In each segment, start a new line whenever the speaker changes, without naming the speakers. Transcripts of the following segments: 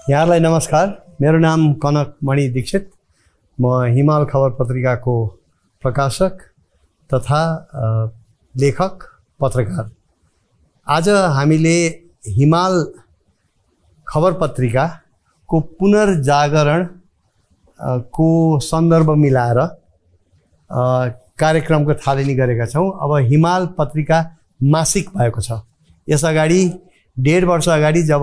यहाँलाई नमस्कार। मेरो नाम कनक मणि दीक्षित। म हिमाल खबर पत्रिकाको प्रकाशक तथा लेखक पत्रकार। आज हामीले हिमाल खबर पत्रिकाको पुनर्जागरण को सन्दर्भ मिलाएर कार्यक्रमको थालनी गरेका छौं। अब हिमाल पत्रिका मासिक भएको छ। यस अगाडि 1.5 वर्ष अगाडि जब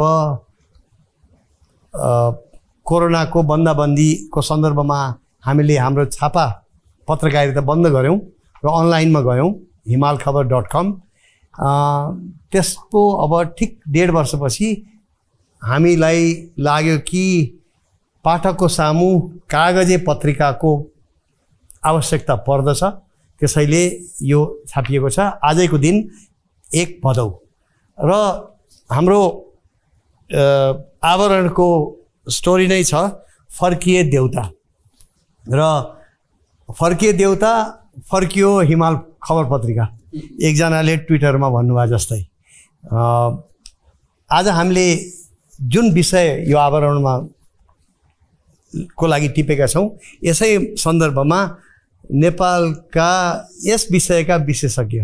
कोरोनाको बन्दाबन्दीको सन्दर्भमा हामीले हाम्रो छापा पत्रकारिता बन्द गर्यौं र अनलाइनमा गयौं himalkhabar.com। त्यसको अब ठिक 1.5 वर्षपछि हामीलाई लाग्यो कि पाठकको सामु कागजे पत्रिकाको आवश्यकता पर्दछ। त्यसैले यो छापिएको छ। आजको दिन 1 भदौ र हाम्रो आवरणको स्टोरी नै छ फर्किए देउता। र फर्किए देउता फर्कियो हिमाल खबर पत्रिका, एकजनाले ट्विटरमा भन्नुभयो जस्तै। आज हामीले जुन विषय यो आवरणमा को लागि टिपेका छौं, यसै सन्दर्भमा नेपालका यस विषयका विशेषज्ञ,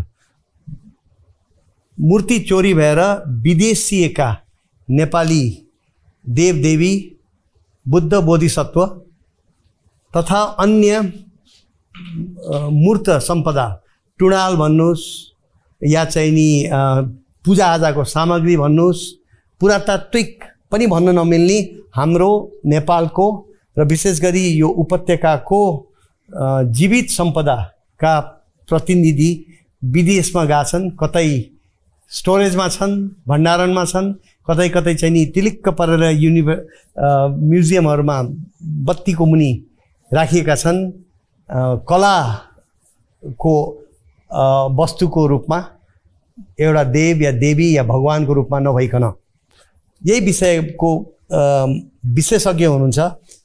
मूर्ति चोरी भएर विदेशिएका नेपाली देवदेवी, बुद्ध बोधिसत्व तथा अन्य मूर्त सम्पदा, टुँडाल भन्नुस् या चाहिँ नि पूजाआजाको सामग्री भन्नुस्, पुरातात्विक पनि भन्न नमिल्ने हाम्रो नेपालको र विशेष गरी यो उपत्यकाको जीवित सम्पदाका प्रतिनिधि विदेशमा गएछन्। कतै स्टोरेजमा छन्, भण्डारणमा छन्, कतै कतै चाहिँ नि तिलिक्क परेर म्युजियमहरुमा बत्तीको मुनि राखिएका छन्। कलाको वस्तुको रूपमा एउटा देव या देवी या भगवानको रूपमा नभइकन यही विषयको विशेषज्ञ हुनुहुन्छ।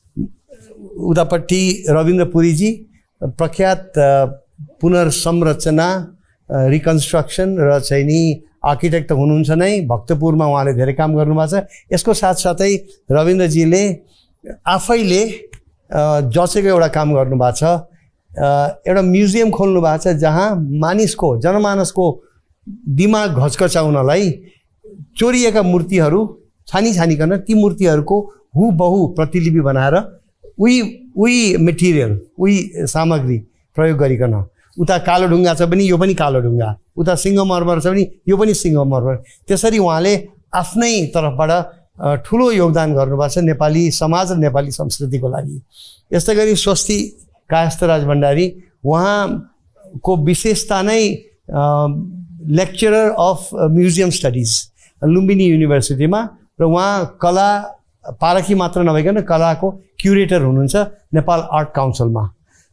उतापट्टि रविन्द्र पुरीजी प्रख्यात पुनर्संरचना, रिकन्स्ट्रक्सन र चाहिँ नि आर्किटेक्ट हुनुहुन्छ नै। भक्तपुरमा उहाँले धेरै काम गर्नुभएको छ। यसको साथसाथै रविन्द्रजीले आफैले जसेको एउटा काम गर्नुभएको छ। एउटा म्युजियम खोल्नु भएको छ जहाँ मानिसको, जनमानसको दिमाग घचकचाउनलाई चोरिएका मूर्तिहरू छानिकन ती मूर्तिहरूको हुबहु प्रतिलिपि बनाएर उही मेटेरियल, उही सामग्री प्रयोग गरिकन, उता कालो ढुङ्गा छ भने यो पनि कालो ढुङ्गा, उता सिंहमरमर छ भने यो पनि सिंहमरमर, त्यसरी उहाँले आफ्नै तर्फबाट ठुलो योगदान गर्नुभएको छ नेपाली समाज र नेपाली संस्कृतिको लागि। यस्तै गरी स्वस्ति कायस्थराज भण्डारी, उहाँको विशेषता नै lecturer of museum studies Lumbini युनिभर्सिटीमा, र उहाँ कला पारखी मात्र नभइकन कलाको क्युरेटर हुनुहुन्छ नेपाल आर्ट काउन्सिलमा।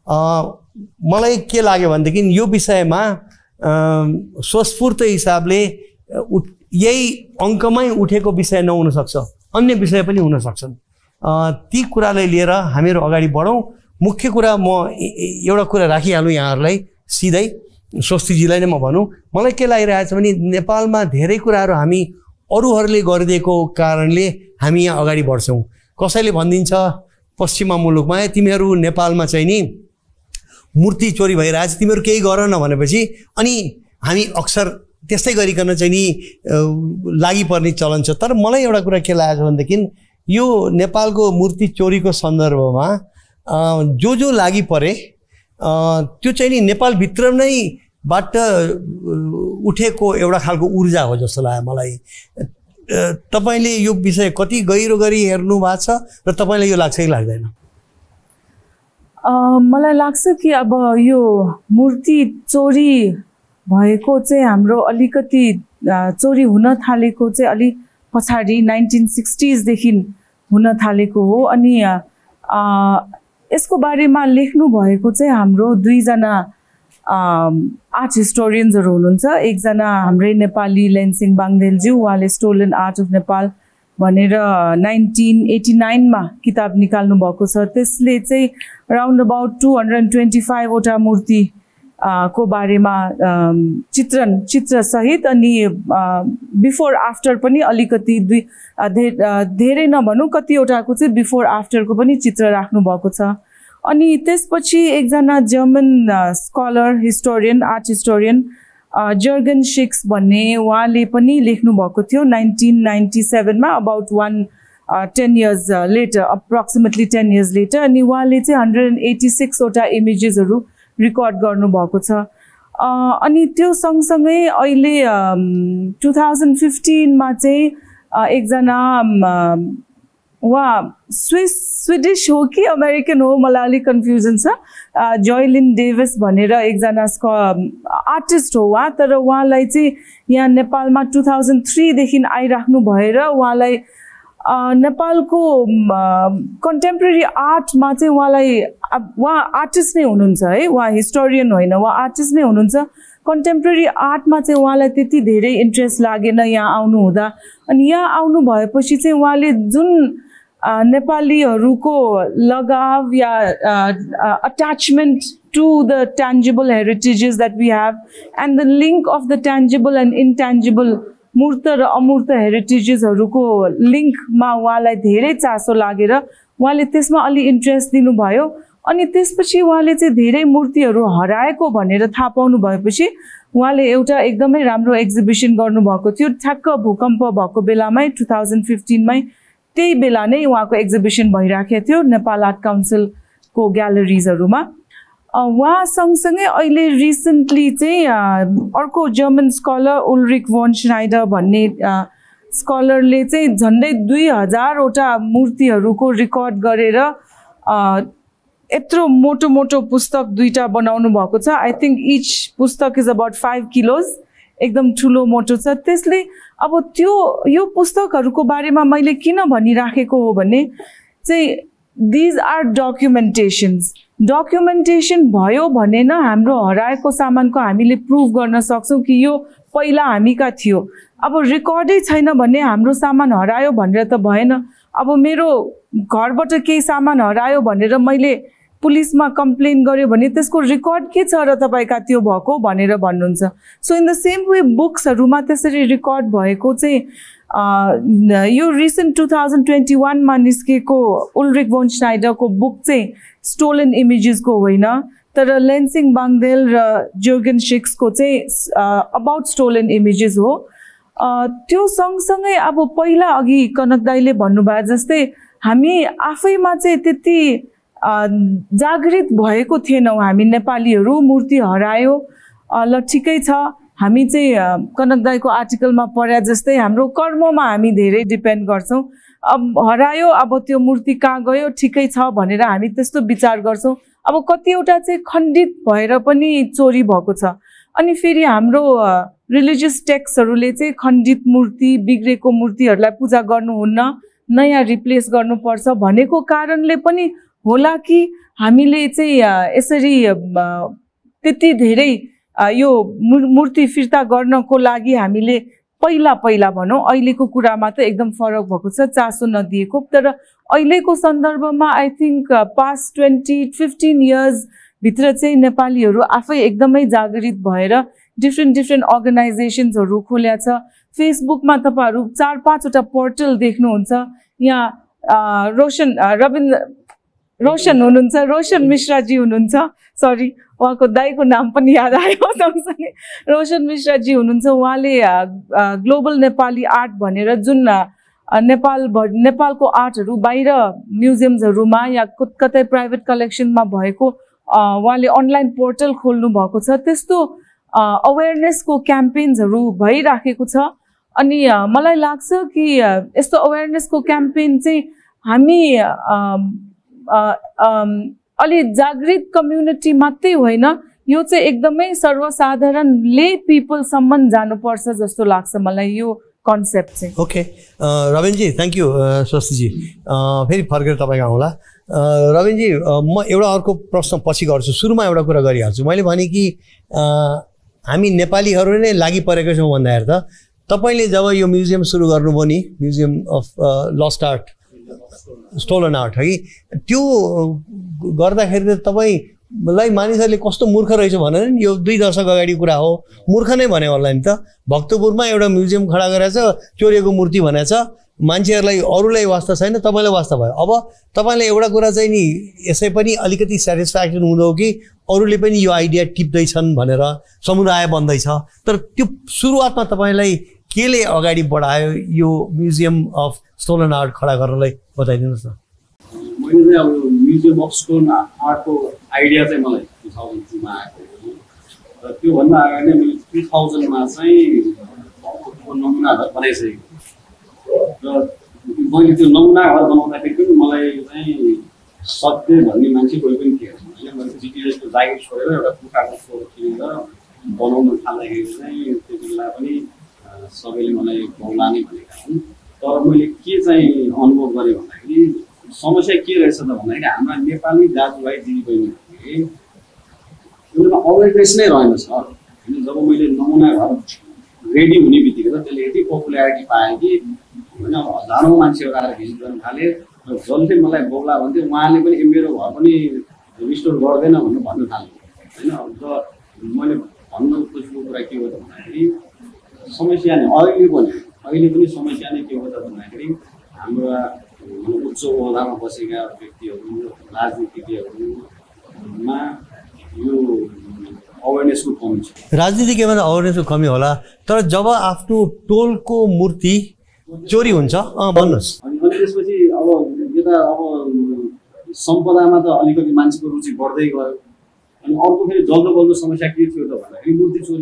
मलाई के लाग्यो भनेदेखि यो विषयमा स्वस्फूर्त हिसाबले यही अङ्कमै उठेको विषय नहुन सक्छ, अन्य विषय पनि हुन सक्छन्। ती कुरालाई लिएर हामीहरू अगाडि बढौँ। मुख्य कुरा म एउटा कुरा राखिहालौँ यहाँहरूलाई, सिधै स्वस्तिजीलाई नै म भनौँ। मलाई के लागिरहेछ भने नेपालमा धेरै कुराहरू हामी अरूहरूले गरिदिएको कारणले हामी यहाँ अगाडि बढ्छौँ। कसैले भनिदिन्छ पश्चिमा मुलुकमा तिमीहरू नेपालमा चाहिँ नि मूर्ति चोरी भइरहेछ, तिमीहरू केही गर न भनेपछि अनि हामी अक्सर त्यस्तै गरिकन चाहिँ नि लागि पर्ने चलन छ। तर मलाई एउटा कुरा के लागेको भनेदेखि यो नेपालको मूर्ति चोरीको सन्दर्भमा जो लागि परे त्यो चाहिँ नि नेपालभित्र नै बाट उठेको एउटा खालको ऊर्जा हो जस्तो लाग्यो मलाई। तपाईले यो विषय कति गहिरो गरी हेर्नु भएको छ र तपाईलाई यो लाग्छ कि लाग्दैन?
मलाई लाग्छ कि अब यो मूर्ति चोरी भएको चाहिँ हाम्रो अलिकति चोरी हुन थालेको चाहिँ अलि पछाडि 1960s देखि हुन थालेको हो। अनि यसको बारेमा लेख्नु भएको चाहिँ हाम्रो 2 जना आर्ट हिस्टोरियन्सहरू हुनुहुन्छ। एकजना हाम्रै नेपाली लेन्सिङ बाङदेलज्यू, उहाँले स्टोलन आर्ट अफ नेपाल भनेर 1989 मा किताब निकाल्नु भएको छ। त्यसले चाहिँ अराउन्ड अबाउट 225 वटा मूर्ति को बारेमा चित्र सहित अनि बिफोर आफ्टर पनि अलिकति धेरै नभनौँ कतिवटाको चाहिँ बिफोर आफ्टरको पनि चित्र राख्नु भएको छ। अनि त्यसपछि एकजना German scholar historian art historian Jurgen Schick भन्ने उहाँले पनि लेख्नु भएको थियो 1997 मा about 10 years later, approximately 10 years later, अनि उहाँले चाहिँ 186 वटा इमेजेसहरू रिकर्ड गर्नु भएको छ। अनि त्यो सँगसँगै अहिले 2015 मा चाहिँ एकजना उहाँ स्विडिश हो कि अमेरिकन हो मलाई अलिक कन्फ्युजन छ, जोयलिन डेभिस भनेर एकजना आर्टिस्ट हो उहाँ, तर उहाँलाई चाहिँ यहाँ नेपालमा 2003 देखि आइराख्नु भएर उहाँलाई नेपालको कन्टेम्पोरेरी आर्टमा चाहिँ उहाँ आर्टिस्ट नै हुनुहुन्छ है, उहाँ हिस्टोरियन होइन, उहाँ आर्टिस्ट नै हुनुहुन्छ। कन्टेम्पोरेरी आर्टमा चाहिँ उहाँलाई त्यति धेरै इन्ट्रेस्ट लागेन यहाँ आउनु हुँदा। अनि यहाँ आउनु भएपछि चाहिँ उहाँले जुन नेपालीहरूको लगाव या attachment to the tangible heritages that we have and the link of the tangible and intangible मूर्त र अमूर्त हेरिटेजेसहरूको लिङ्कमा उहाँलाई धेरै चासो लागेर उहाँले त्यसमा अलि इन्ट्रेस्ट दिनुभयो। अनि त्यसपछि उहाँले चाहिँ धेरै मूर्तिहरू हराएको भनेर थाहा पाउनु भएपछि उहाँले एउटा एकदमै राम्रो एक्जिबिसन गर्नुभएको थियो। ठ्याक्क भूकम्प भएको बेलामै 2015 मै त्यही बेला नै उहाँको एक्जिबिसन भइराखेको थियो नेपाल आर्ट काउन्सिलको ग्यालरिजहरूमा। उहाँ सँगसँगै अहिले रिसेन्टली चाहिँ अर्को German scholar Ulrike von Schneider भन्ने स्कलरले चाहिँ झन्डै 2000 वटा मूर्तिहरूको रिकर्ड गरेर यत्रो मोटो मोटो पुस्तक दुईटा बनाउनु भएको छ। आई थिङ्क इच पुस्तक इज अबाउट 5 किलोज, एकदम ठुलो मोटो छ। त्यसले अब यो पुस्तकहरूको बारेमा मैले किन भनिराखेको हो भने चाहिँ दिज आर डकुमेन्टेसन भयो भने न हाम्रो हराएको सामानको हामीले प्रुभ गर्न सक्छौँ कि यो पहिला हामीका थियो। अब रेकर्डै छैन भने हाम्रो सामान हरायो भनेर त भएन। अब मेरो घरबाट केही सामान हरायो भनेर मैले पुलिसमा कम्प्लेन गर्यो भने त्यसको रेकर्ड के छ र तपाईँका त्यो भएको भनेर भन्नुहुन्छ। So in the same way बुक्सहरूमा त्यसरी रेकर्ड भएको चाहिँ यो रिसेन्ट 2021 मा निस्केको उल्रिक von Schneider को बुक चाहिँ स्टोलन इमेजेसको होइन, तर लेन्सिङ बाङदेल र जर्गन शिक्सको चाहिँ अबाउट स्टोलन इमेजेस हो। त्यो सँगसँगै अब पहिला अघि कनक दाइले भन्नुभयो जस्तै हामी आफैमा चाहिँ त्यति जागृत भएको थिएनौँ। हामी नेपालीहरू मूर्ति हरायो ल ठिकै छ, हामी चाहिँ कनक दाइको आर्टिकलमा पढे जस्तै हाम्रो कर्ममा हामी धेरै डिपेन्ड गर्छौँ। अब हरायो, अब त्यो मूर्ति कहाँ गयो, ठिकै छ भनेर हामी त्यस्तो विचार गर्छौँ। अब कतिवटा चाहिँ खण्डित भएर पनि चोरी भएको छ। अनि फेरि हाम्रो रिलिजियस टेक्स्टहरूले चाहिँ खण्डित मूर्ति बिग्रेको मूर्तिहरूलाई पूजा गर्नुहुन्न, नयाँ रिप्लेस गर्नुपर्छ भनेको कारणले पनि होला कि हामीले चाहिँ यसरी त्यति धेरै यो मूर्ति फिर्ता गर्नको लागि हामीले पहिला भनौँ, अहिलेको कुरामा त एकदम फरक भएको छ, चासो नदिएको। तर अहिलेको सन्दर्भमा आई थिङ्क पास्ट 20-15 इयर्स भित्र चाहिँ नेपालीहरू आफै एकदमै जागृत भएर डिफ्रेन्ट अर्गनाइजेसन्सहरू खोल्या छ। फेसबुकमा तपाईँहरू 4-5 वटा पोर्टल देख्नुहुन्छ। यहाँ रोशन हुनुहुन्छ, रोशन मिश्राजी हुनुहुन्छ, सरी उहाँको दाइको नाम पनि याद आयो सँगसँगै रोशन मिश्राजी हुनुहुन्छ। उहाँले ग्लोबल नेपाली आर्ट भनेर जुन नेपालको आर्टहरू बाहिर म्युजियम्सहरूमा या कतै प्राइभेट कलेक्सनमा भएको उहाँले अनलाइन पोर्टल खोल्नु भएको छ। त्यस्तो अवेरनेसको क्याम्पेन्सहरू भइराखेको छ। अनि मलाई लाग्छ कि यस्तो अवेरनेसको क्याम्पेन चाहिँ हामी अलि जागृत कम्युनिटी मात्रै होइन, यो चाहिँ एकदमै सर्वसाधारण ले पिपलसम्म जानुपर्छ जस्तो लाग्छ मलाई यो कन्सेप्ट चाहिँ।
ओके रविनजी, थ्याङ्क यू। स्वस्तिजी फेरि फर्केर तपाईँको आउँला। रविनजी, म एउटा अर्को प्रश्न पछि गर्छु, सुरुमा एउटा कुरा गरिहाल्छु। मैले भने कि हामी नेपालीहरू नै लागि परेको छौँ भन्दाखेरि त तपाईँले जब यो म्युजियम सुरु गर्नुभयो नि, museum of lost art, stolen art है, त्यो गर्दाखेरि त तपाईँ लाई मानिसहरूले कस्तो मूर्ख रहेछ भनेर नि यो 2 दशक अगाडि कुरा हो मूर्ख नै भन्यो होला नि त भक्तपुरमा एउटा म्युजियम खडा गरेछ चोरेको मूर्ति भनेछ मान्छेहरूलाई अरूलाई वास्ता छैन तपाईलाई वास्ता भयो अब तपाईले एउटा कुरा चाहिँ नि यसै पनि अलिकति स्याटिस्फ्याक्सन हुँदो कि अरूले पनि यो आइडिया टिप्दैछन् भनेर समुदाय बन्दैछ तर त्यो सुरुवातमा तपाईलाई केले अगाडि बढायो यो म्युजियम अफ स्टोलन आर्ट खडा गर्नलाई बताइदिनुस् न
मैले चाहिँ अब म्युजियम अफ स्टोन आर्टको आइडिया चाहिँ मलाई 2002 मा आएको हो र त्यो भन्दा अगाडि नै मैले 2000 मा चाहिँ भक्तपुरको नमुना घर बनाइसकेको र मैले त्यो नमुना घर बनाउँदाखेरि पनि मलाई चाहिँ सत्य भन्ने मान्छे कोही पनि थिएन हैन मैले जिटिएसको जागिर छोडेर एउटा कुखाको फ्लोर किनेर बनाउन थाल्दाखेरि चाहिँ त्यतिबेला पनि सबैले मलाई बौला नै भनेका हुन् तर मैले के चाहिँ अनुभव गरेँ भन्दाखेरि समस्या के रहेछ त भन्दाखेरि हाम्रा नेपाली दाजुभाइ दिदीबहिनीहरूले उनीहरूमा अवेरनेस नै रहेन छ हैन जब मैले नमुना घर रेडी हुने बित्तिकै त त्यसले यति पपुल्यारिटी पायो कि हैन हजारौँ मान्छेहरू आएर भिजिट गर्न थाले र जसले मलाई बौला भन्थ्यो उहाँले पनि मेरो घर पनि रिस्टोर गर्दैन भनेर भन्न थाल्यो हैन र मैले भन्न खोजेको कुरा के हो त भन्दाखेरि समस्या नै अहिले पनि समस्या नै के हो त भन्दाखेरि हाम्रो उच्च ओहदामा बसेका व्यक्तिहरू राजनीतिज्ञहरूमा यो अवेरनेसको कमी छ
राजनीतिज्ञमा त अवेरनेसको कमी होला तर जब आफ्नो टोलको मूर्ति चोरी हुन्छ भन्नुहोस्
अनि त्यसपछि अब यता अब सम्पदामा त अलिकति मान्छेको रुचि बढ्दै गयो अनि अर्को फेरि जल्दो बल्दो समस्या के थियो त भन्दाखेरि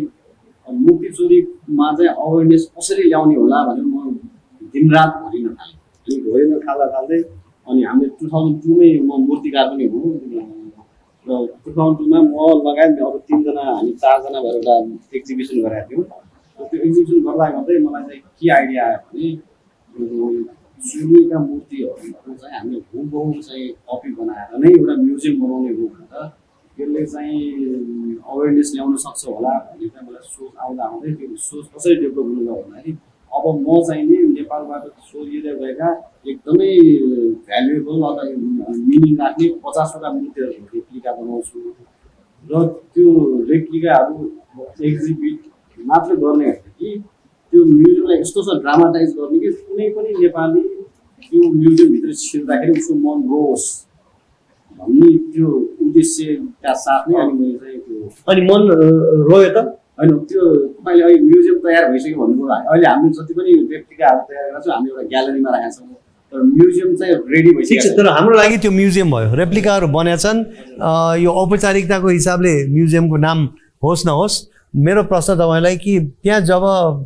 मूर्ति चोरीमा चाहिँ अवेरनेस कसरी ल्याउने होला भनेर म दिनरात भरिन थालेँ अनि भरिन थाल्दै अनि हामीले 2002 मै म मूर्तिकार पनि हुँ र 2002 मा म लगायत अरू 3 जना हामी 4 जना भएर एउटा एक्जिबिसन गरेका थियौँ त्यो एक्जिबिसन गर्दै मलाई चाहिँ के आइडिया आयो भने चोरिएका मूर्तिहरूको चाहिँ हामीले हुबहु चाहिँ कपी बनाएर नै एउटा म्युजियम बनाउने हो भनेर त्यसले चाहिँ अवेरनेस ल्याउन सक्छ होला भन्ने चाहिँ मलाई सोच आउँदै त्यो सोच कसरी डेभलप हुनु गयो भन्दाखेरि अब म चाहिँ नि नेपालबाट चोरिएर गएका एकदमै भ्यालुएबल अथवा मिनिङ राख्ने 50वटा मूर्तिहरू रेप्लिका बनाउँछु र त्यो रेप्लिकाहरू एक्जिबिट मात्र गर्ने होइन कि त्यो म्युजियमलाई यस्तो छ ड्रामाटाइज गर्ने कि कुनै पनि नेपाली त्यो म्युजियमभित्र छिर्दाखेरि उसको मन रोस् भन्ने त्यो उद्देश्यका साथ नै अनि मैले चाहिँ त्यो
अनि मन रोयो त
होइन त्यो तपाईँले अहिले म्युजियम तयार भइसक्यो भन्नुभयो अहिले हामीले जति पनि रेप्लिकाहरू तयार गरेका छौँ हामी एउटा ग्यालरीमा राखेका छौँ तर म्युजियम चाहिँ रेडी भइसक्यो
तर हाम्रो लागि त्यो म्युजियम भयो रेप्लिकाहरू बनेका छन् यो औपचारिकताको हिसाबले म्युजियमको नाम होस् नहोस् मेरो प्रश्न तपाईँलाई कि त्यहाँ जब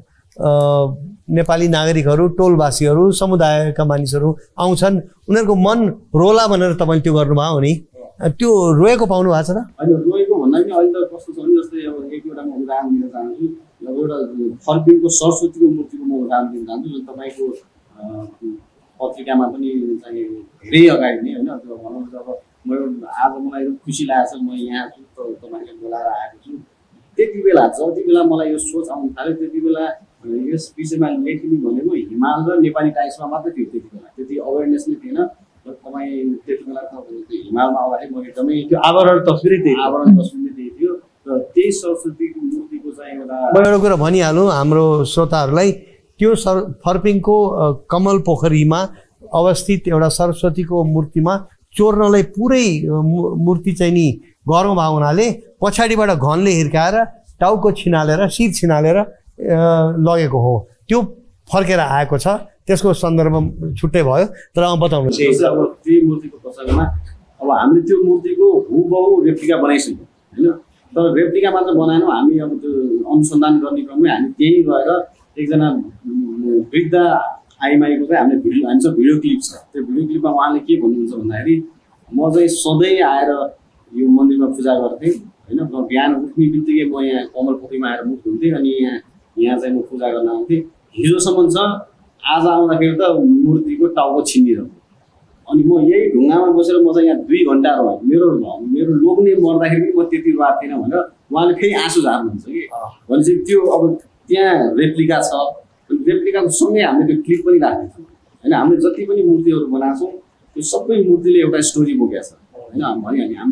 नेपाली नागरिकहरू टोलवासीहरू समुदायका मानिसहरू आउँछन् उनीहरूको मन रोला भनेर तपाईँले त्यो गर्नुभयो हो नि त्यो रोएको पाउनु भएको छ त
अहिले रोएको भन्दा पनि अहिले त कस्तो छ भने जस्तै अब एउटा म उदाहरण दिन चाहन्छु अब एउटा फर्पिङको सरस्वतीको मूर्तिको म उदाहरण दिन चाहन्छु जुन तपाईँको पत्रिकामा पनि चाहिँ धेरै अगाडि नै होइन त्यो भनौँ जब आज मलाई एकदम खुसी लागेको छ म यहाँ छु तपाईँले बोलाएर आएको छु त्यति बेला जति बेला मलाई यो सोच आउनु थाल्यो त्यति बेला यस विषयमा लेख्ने भनेको हिमाल र नेपाली टाइप्समा मात्रै थियो त्यति बेला त्यति अवेरनेस नै थिएन र तपाईँ त्यति बेला त हिमालमा आउँदाखेरि म एकदमै त्यो आवरण तस्बिरै त्यही थियो र त्यही सरस्वतीको मूर्तिको चाहिँ
एउटा कुरा भनिहालौँ हाम्रो श्रोताहरूलाई त्यो फर्पिङको कमल पोखरीमा अवस्थित एउटा सरस्वतीको मूर्तिमा चोर्नलाई पुरै मूर्ति चाहिँ नि गरौँ भएको हुनाले पछाडिबाट घनले हिर्काएर टाउको छिनालेर शिर छिनालेर लगेको हो त्यो फर्केर आएको छ त्यसको सन्दर्भ छुट्टै भयो तर बताउनु
अब त्यही मूर्तिको प्रसङ्गमा अब हामीले त्यो मूर्तिको हुबहु रेप्लिका बनाइसक्यौँ होइन तर रेप्लिका मात्र बनाएनौँ हामी अब त्यो अनुसन्धान गर्ने क्रममै हामी त्यहीँ गएर एकजना वृद्ध आइमाईको चाहिँ हामीसँग भिडियो क्लिप छ त्यो भिडियो क्लिपमा उहाँले के भन्नुहुन्छ भन्दाखेरि म चाहिँ सधैँ आएर यो मन्दिरमा पूजा गर्थेँ होइन म बिहान उठ्ने बित्तिकै म यहाँ कमल पोखरीमा आएर मुख धुन्थेँ अनि यहाँ चाहिँ म पूजा गर्न आउँथेँ हिजोसम्म छ आज आउँदाखेरि त मूर्तिको टाउको छिन्दिरहेको अनि म यही ढुङ्गामा बसेर म चाहिँ यहाँ 2 घन्टा रहेँ मेरो लोग्ने मर्दाखेरि पनि म त्यति रुवाएको थिएन भनेर उहाँले फेरि आँसु झार्नुहुन्छ कि भनेपछि त्यो अब त्यहाँ रेप्लिका छ रेप्लिकाको सँगै हामीले त्यो क्लिप पनि राखेको छौँ होइन हामीले जति पनि मूर्तिहरू बनाएको छौँ त्यो सबै मूर्तिले एउटा स्टोरी बोकेको छ होइन भनिहाल्ने हामीले चाहिँ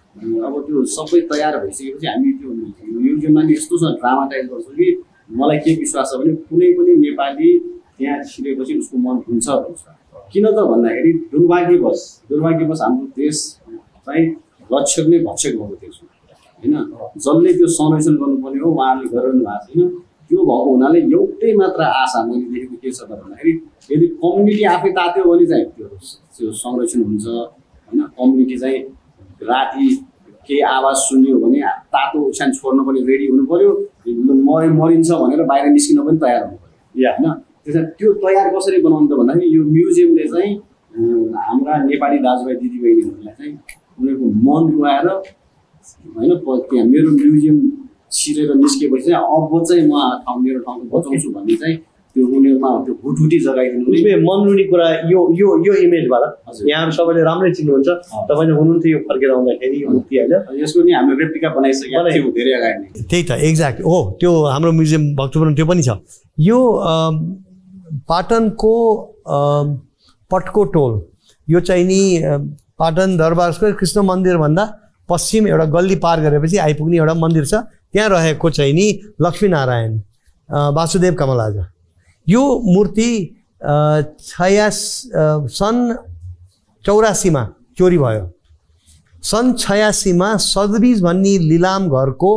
अब त्यो सबै तयार भइसकेपछि हामी त्यो म्युजियममा नि यस्तोसँग ड्रामाटाइज गर्छौँ कि मलाई के विश्वास छ भने कुनै पनि नेपाली त्यहाँ छिरेपछि उसको मन हुन्छ भन्छ। किन त भन्दाखेरि दुर्भाग्यवश हाम्रो देश चाहिँ रक्षक नै भक्षक भएको देश हो होइन। जसले त्यो संरक्षण गर्नुपर्ने हो उहाँले गरिरहनु भएको छैन। त्यो भएको हुनाले एउटै मात्र आशा मैले देखेको के छ त भन्दाखेरि यदि कम्युनिटी आफै तात्यो भने चाहिँ त्यो संरक्षण हुन्छ होइन। कम्युनिटी चाहिँ राति केही आवाज सुन्यो भने तातो ओछ्यान छोड्न पनि रेडी हुनु पऱ्यो, मरिन्छ भनेर बाहिर निस्किन पनि तयार हुनु पऱ्यो होइन। त्यसमा त्यो तयार कसरी बनाउनु त भन्दाखेरि यो म्युजियमले चाहिँ हाम्रा नेपाली दाजुभाइ दिदीबहिनीहरूलाई चाहिँ उनीहरूको मन रुवाएर होइन त्यहाँ मेरो म्युजियम छिरेर निस्केपछि चाहिँ अब चाहिँ म मेरो ठाउँको बचाउँछु भन्ने चाहिँ त्यो उनीहरूमा त्यो हुटहुटी जगाइदिनु।
मन रुने कुरा यो इमेजबाट यहाँहरू सबैले राम्रै चिन्नुहुन्छ। तपाईँले हुनुहुन्थ्यो यो फर्केर आउँदाखेरि मूर्ति होइन,
यसको नि हामीले रेप्लिका बनाइसकेको थियौँ धेरै अगाडि।
त्यही त एक्ज्याक्ट हो, त्यो हाम्रो म्युजियम भक्तपुरमा त्यो पनि छ। यो पाटनको पटको टोल, यो चाहिँ नि पाटन दरबारको कृष्ण मन्दिरभन्दा पश्चिम एउटा गल्ली पार गरेपछि आइपुग्ने एउटा मन्दिर छ। त्यहाँ रहेको चाहिँ नि लक्ष्मीनारायण वासुदेव कमलाज। यो मूर्ति सन् 84मा चोरी भयो। सन् 86मा सदबिज भन्ने लिलाम घरको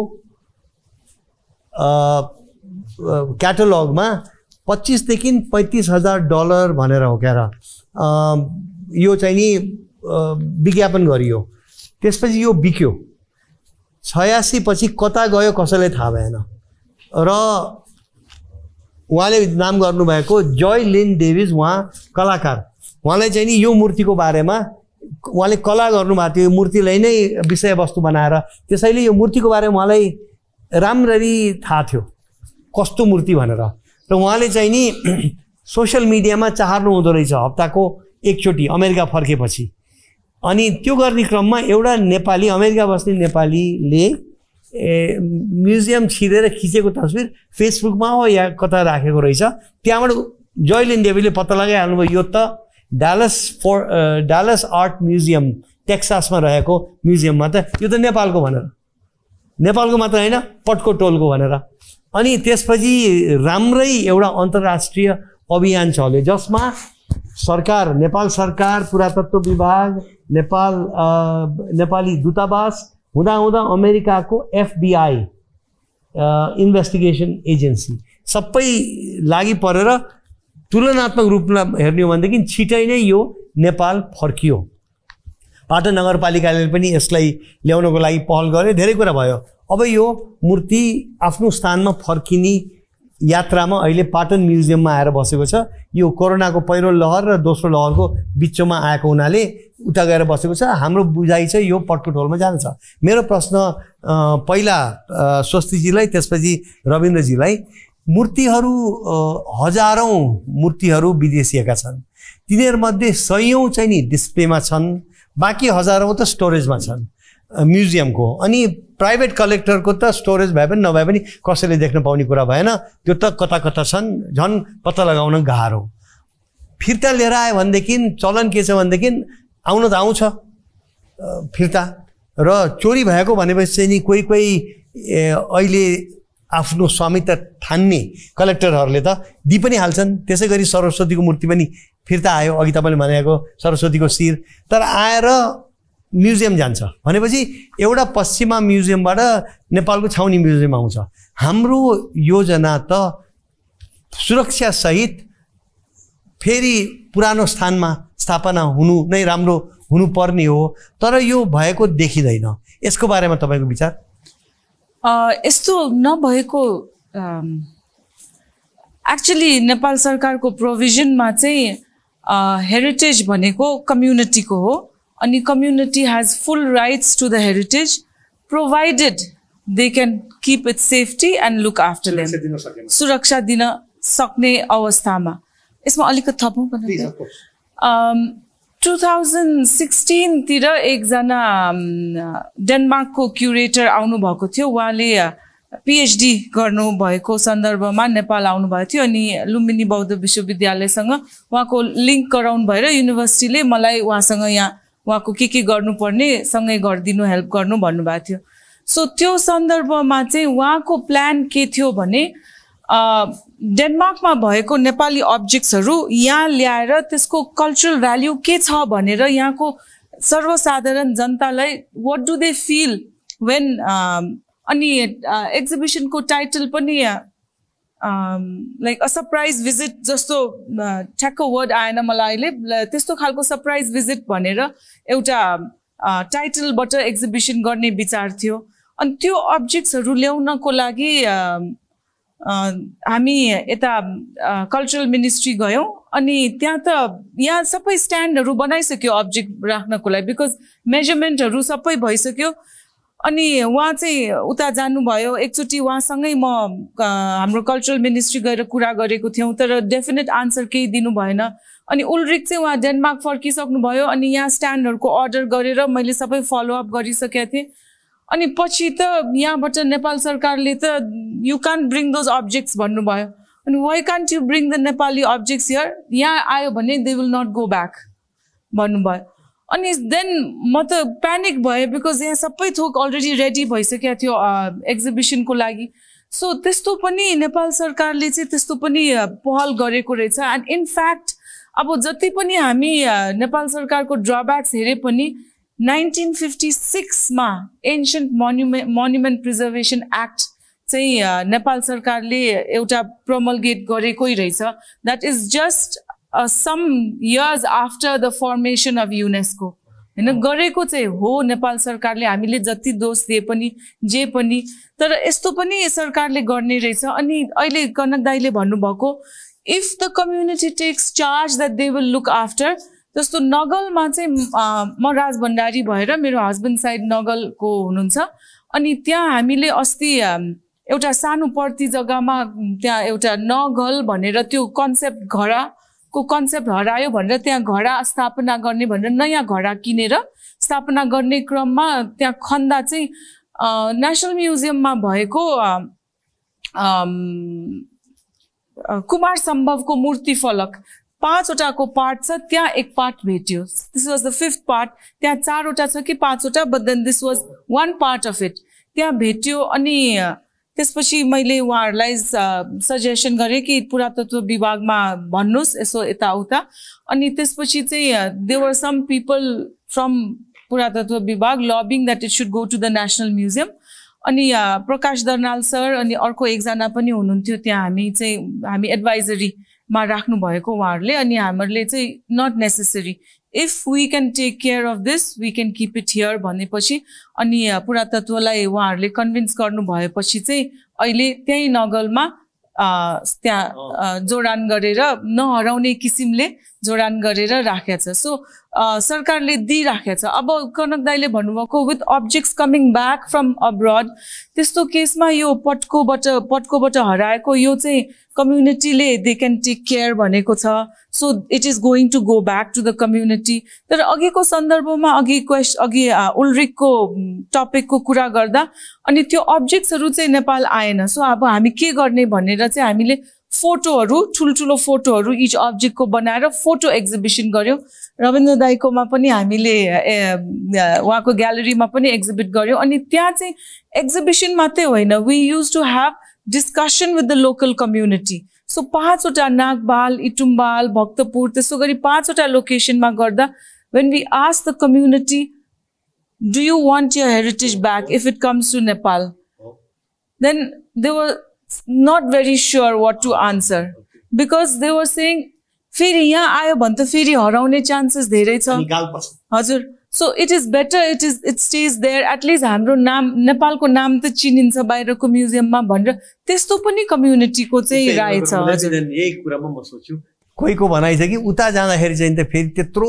क्याटलगमा $25,000 देखि $35,000 भनेर हो क्या र यो चाहिँ नि विज्ञापन गरियो। त्यसपछि यो बिक्यो। 86 पछि कता गयो कसैलाई थाहा भएन र उहाँले नाम गर्नुभएको जोय लिन डेभिस, उहाँ कलाकार, उहाँलाई चाहिँ नि यो मूर्तिको बारेमा उहाँले कला गर्नुभएको थियो, मूर्तिलाई नै विषयवस्तु बनाएर। त्यसैले यो मूर्तिको बारेमा उहाँलाई राम्ररी थाहा थियो कस्तो मूर्ति भनेर। र उहाँले चाहिँ नि सोसियल मिडियामा चाहनु हुँदो रहेछ हप्ताको एकचोटि अमेरिका फर्केपछि। अनि त्यो गर्ने क्रममा एउटा नेपाली, अमेरिका बस्ने नेपालीले म्युजियम छिरेर खिचेको तस्बिर फेसबुकमा हो या कता राखेको रहेछ। त्यहाँबाट जोयलिन डेभीले पत्ता लगाइहाल्नुभयो यो त डालस आर्ट म्युजियम टेक्सासमा रहेको म्युजियममा त यो त नेपालको भनेर, नेपालको मात्र होइन पटको टोलको भनेर। अनि त्यसपछि राम्रै एउटा अन्तर्राष्ट्रिय अभियान चल्यो जसमा सरकार, नेपाल सरकार, पुरातत्व विभाग, नेपाली दूतावास हुँदा अमेरिकाको FBI इन्भेस्टिगेसन एजेन्सी सबै लागि परेर तुलनात्मक रूपमा हेर्ने हो भनेदेखि छिटै नै यो नेपाल फर्कियो। पाटन नगरपालिकाले पनि यसलाई ल्याउनको लागि पहल गरे, धेरै कुरा भयो। अब यो मूर्ति आफ्नो स्थानमा फर्किने यात्रामा अहिले पाटन म्युजियममा आएर बसेको छ। यो कोरोनाको पहिलो लहर र दोस्रो लहरको बिचमा आएको हुनाले उता गएर बसेको छ। हाम्रो बुझाइ चाहिँ यो पटको टोलमा जान्छ। मेरो प्रश्न पहिला स्वस्तिजीलाई त्यसपछि रविन्द्रजीलाई, मूर्तिहरू हजारौँ मूर्तिहरू विदेशिएका छन्, तिनीहरूमध्ये सयौँ चाहिँ नि डिस्प्लेमा छन्, बाँकी हजारौँ त स्टोरेजमा छन् म्युजियमको। अनि प्राइभेट कलेक्टरको त स्टोरेज भए पनि नभए पनि कसैले देख्न पाउने कुरा भएन, त्यो त कता कता छन्, झन् पत्ता लगाउन गाह्रो। फिर्ता लिएर आयो भनेदेखि चलन के छ भनेदेखि आउन त आउँछ फिर्ता, र चोरी भएको भनेपछि चाहिँ नि कोही अहिले आफ्नो स्वामित्व ठान्ने कलेक्टरहरूले त दि पनि हाल्छन्। त्यसै गरी सरस्वतीको मूर्ति पनि फिर्ता आयो, अघि तपाईँले भनेको सरस्वतीको शिर, तर आएर म्युजियम जान्छ भनेपछि एउटा पश्चिमा म्युजियमबाट नेपालको छाउनी म्युजियम आउँछ। हाम्रो योजना त सुरक्षासहित फेरि पुरानो स्थानमा स्थापना हुनु नै राम्रो हुनुपर्ने हो, तर यो भएको देखिँदैन। यसको बारेमा तपाईँको विचार?
यस्तो नभएको एक्चुअली नेपाल सरकारको प्रोभिजनमा चाहिँ हेरिटेज भनेको कम्युनिटीको हो, अनि community has full rights to the heritage provided they can keep it safety and look after them, सुरक्षा दिन सक्ने अवस्थामा। यसमा अलिकति थपौँ न, 2016 तिर एकजना डेनमार्कको क्युरेटर आउनुभएको थियो। उहाँले PhD गर्नुभएको सन्दर्भमा नेपाल आउनुभएको थियो अनि लुम्बिनी बौद्ध विश्वविद्यालयसँग उहाँको लिङ्क गराउनु भएर युनिभर्सिटीले मलाई उहाँसँग यहाँ उहाँको के गर्नुपर्ने सँगै गरिदिनु हेल्प गर्नु भन्नुभएको थियो। सो त्यो सन्दर्भमा चाहिँ उहाँको प्लान के थियो भने डेनमार्कमा भएको नेपाली अब्जेक्ट्सहरू यहाँ ल्याएर त्यसको कल्चरल भ्याल्यू के छ भनेर यहाँको सर्वसाधारण जनतालाई what do they feel when अनि एक्जिबिसनको टाइटल पनि लाइक अ सरप्राइज भिजिट जस्तो ठ्याक्क वर्ड आएन मलाई अहिले, त्यस्तो खालको सरप्राइज भिजिट भनेर एउटा टाइटलबाट एक्जिबिसन गर्ने विचार थियो। अनि त्यो अब्जेक्ट्सहरू ल्याउनको लागि हामी यता कल्चरल मिनिस्ट्री गयौँ अनि त्यहाँ त यहाँ सबै स्ट्यान्डहरू बनाइसक्यो अब्जेक्ट राख्नको लागि, बिकज मेजरमेन्टहरू सबै भइसक्यो। अनि उहाँ चाहिँ उता जानुभयो, एकचोटि उहाँसँगै म हाम्रो कल्चरल मिनिस्ट्री गएर कुरा गरेको थियौँ, तर डेफिनेट आन्सर केही दिनु भएन। अनि उल्रिक चाहिँ उहाँ डेनमार्क फर्किसक्नुभयो अनि यहाँ स्ट्यान्डहरूको अर्डर गरेर मैले सबै फलोअप गरिसकेका थिएँ। अनि पछि त यहाँबाट नेपाल सरकारले त you can't bring those objects भन्नुभयो। अनि why can't you bring the Nepali objects here, यहाँ आयो भने they will not go back भन्नुभयो। अनि देन म त प्यानिक भएँ, बिकज यहाँ सबै थोक अलरेडी रेडी भइसकेको थियो एक्जिबिसनको लागि। सो त्यस्तो पनि नेपाल सरकारले चाहिँ त्यस्तो पनि पहल गरेको रहेछ। एन्ड इनफ्याक्ट अब जति पनि हामी नेपाल सरकारको ड्रब्याक्स हेरे पनि 1956 मा एन्शियन्ट मोन्युमेन्ट प्रिजर्भेसन एक्ट चाहिँ नेपाल सरकारले एउटा प्रोमलगेट गरेकै रहेछ। That is just some years after the formation of UNESCO हैन, गरेको चाहिँ हो नेपाल सरकारले। हामीले जति दोष दिए पनि जे पनि, तर यस्तो पनि सरकारले गर्ने रहेछ। अनि अहिले कनक दाइले भन्नुभएको if the community takes charge that they will look after, जस्तो नगलमा चाहिँ म राज भण्डारी भएर मेरो हस्बेन्ड साइड नगलको हुनुहुन्छ। अनि त्यहाँ हामीले अस्ति एउटा सानो पर्ती जग्गामा त्यहाँ एउटा नगल भनेर त्यो कन्सेप्ट घडाको कन्सेप्ट हरायो भनेर त्यहाँ घडा स्थापना गर्ने भनेर नयाँ घडा किनेर स्थापना गर्ने क्रममा त्यहाँ खन्दा चाहिँ नेसनल म्युजियममा भएको कुमार सम्भवको मूर्ति फलक 5वटाको पार्ट छ, त्यहाँ एक पार्ट भेट्यो। This was the 5th part. त्यहाँ 4वटा छ कि 5वटा, but then this was 1 part of it त्यहाँ भेट्यो। अनि त्यसपछि मैले उहाँहरूलाई सजेसन गरेँ कि पुरातत्व विभागमा भन्नुहोस् यसो यताउता। अनि त्यसपछि चाहिँ there were some people from पुरातत्व विभाग lobbying that it should go to the national museum. अनि प्रकाश दर्नाल सर अनि अर्को एकजना पनि हुनुहुन्थ्यो त्यहाँ, हामी एडभाइजरीमा राख्नु भएको उहाँहरूले। अनि हामीहरूले चाहिँ not necessary, if we can take care of this we can keep it here भनेपछि अनि पुरातत्वलाई उहाँहरूले कन्भिन्स गर्नु भएपछि चाहिँ अहिले त्यही नगलमा त्यहाँ जोडान गरेर नहराउने किसिमले जोडान गरेर राखेको छ। सो सरकारले दिइराखेको छ। अब कनक दाइले भन्नुभएको with objects coming back from abroad, त्यस्तो केसमा यो पटकोबाट हराएको यो चाहिँ कम्युनिटीले दे क्यान टेक केयर भनेको छ। So it is going to go back to the community. तर अघिको सन्दर्भमा अघि उल्रिकको टपिकको कुरा गर्दा अनि त्यो अब्जेक्ट्सहरू चाहिँ नेपाल आएन। सो अब हामी के गर्ने भनेर चाहिँ हामीले फोटोहरू ठुल्ठुलो फोटोहरू इच अब्जेक्टको बनाएर फोटो एक्जिबिसन गऱ्यौँ। रविन्द्र दाईकोमा पनि हामीले उहाँको ग्यालेरीमा पनि एक्जिबिट गऱ्यौँ। अनि त्यहाँ चाहिँ एक्जिबिसन मात्रै होइन, we use to have discussion with the local community. So 5वटा नागबाल, इटुम्बाल, भक्तपुर, त्यसो गरी 5वटा लोकेसनमा गर्दा when we ask the community, do you want your heritage back if it comes to Nepal? Then they were not very sure what to answer because they were saying फेरि यहाँ आयो भने त फेरि हराउने चान्सेस धेरै छ हजुर। So it is better it stays there, at least हाम्रो नाम नेपालको नाम त चिनिन्छ बाहिरको म्युजियममा भनेर त्यस्तो पनि कम्युनिटीको चाहिँ राय छ हजुर।
यही कुरामा म सोच्छु कोहीको भनाइ छ कि उता जाँदाखेरि चाहिँ त फेरि त्यत्रो